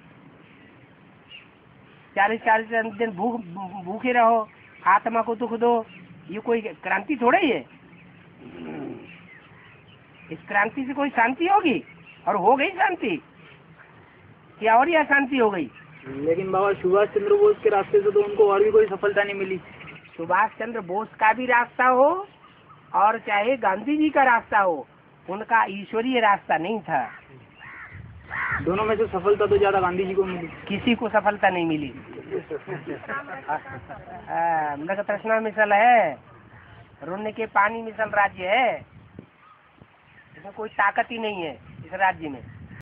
चालीस चालीस दिन भूख भूखे रहो, आत्मा को दुख दो, ये कोई क्रांति थोड़ा ही है। इस क्रांति से कोई शांति होगी? और हो गई शांति क्या? और या शांति हो गई? लेकिन बाबा सुभाष चंद्र बोस के रास्ते से तो उनको और भी कोई सफलता नहीं मिली। सुभाष चंद्र बोस का भी रास्ता हो और चाहे गांधी जी का रास्ता हो, उनका ईश्वरीय रास्ता नहीं था। दोनों में से सफलता तो ज्यादा गांधी जी को मिली। किसी को सफलता नहीं मिली। मृग तृष्णा मिसल है, रुण्य के पानी मिसल राज्य है, इसमें कोई ताकत ही नहीं है इस राज्य में।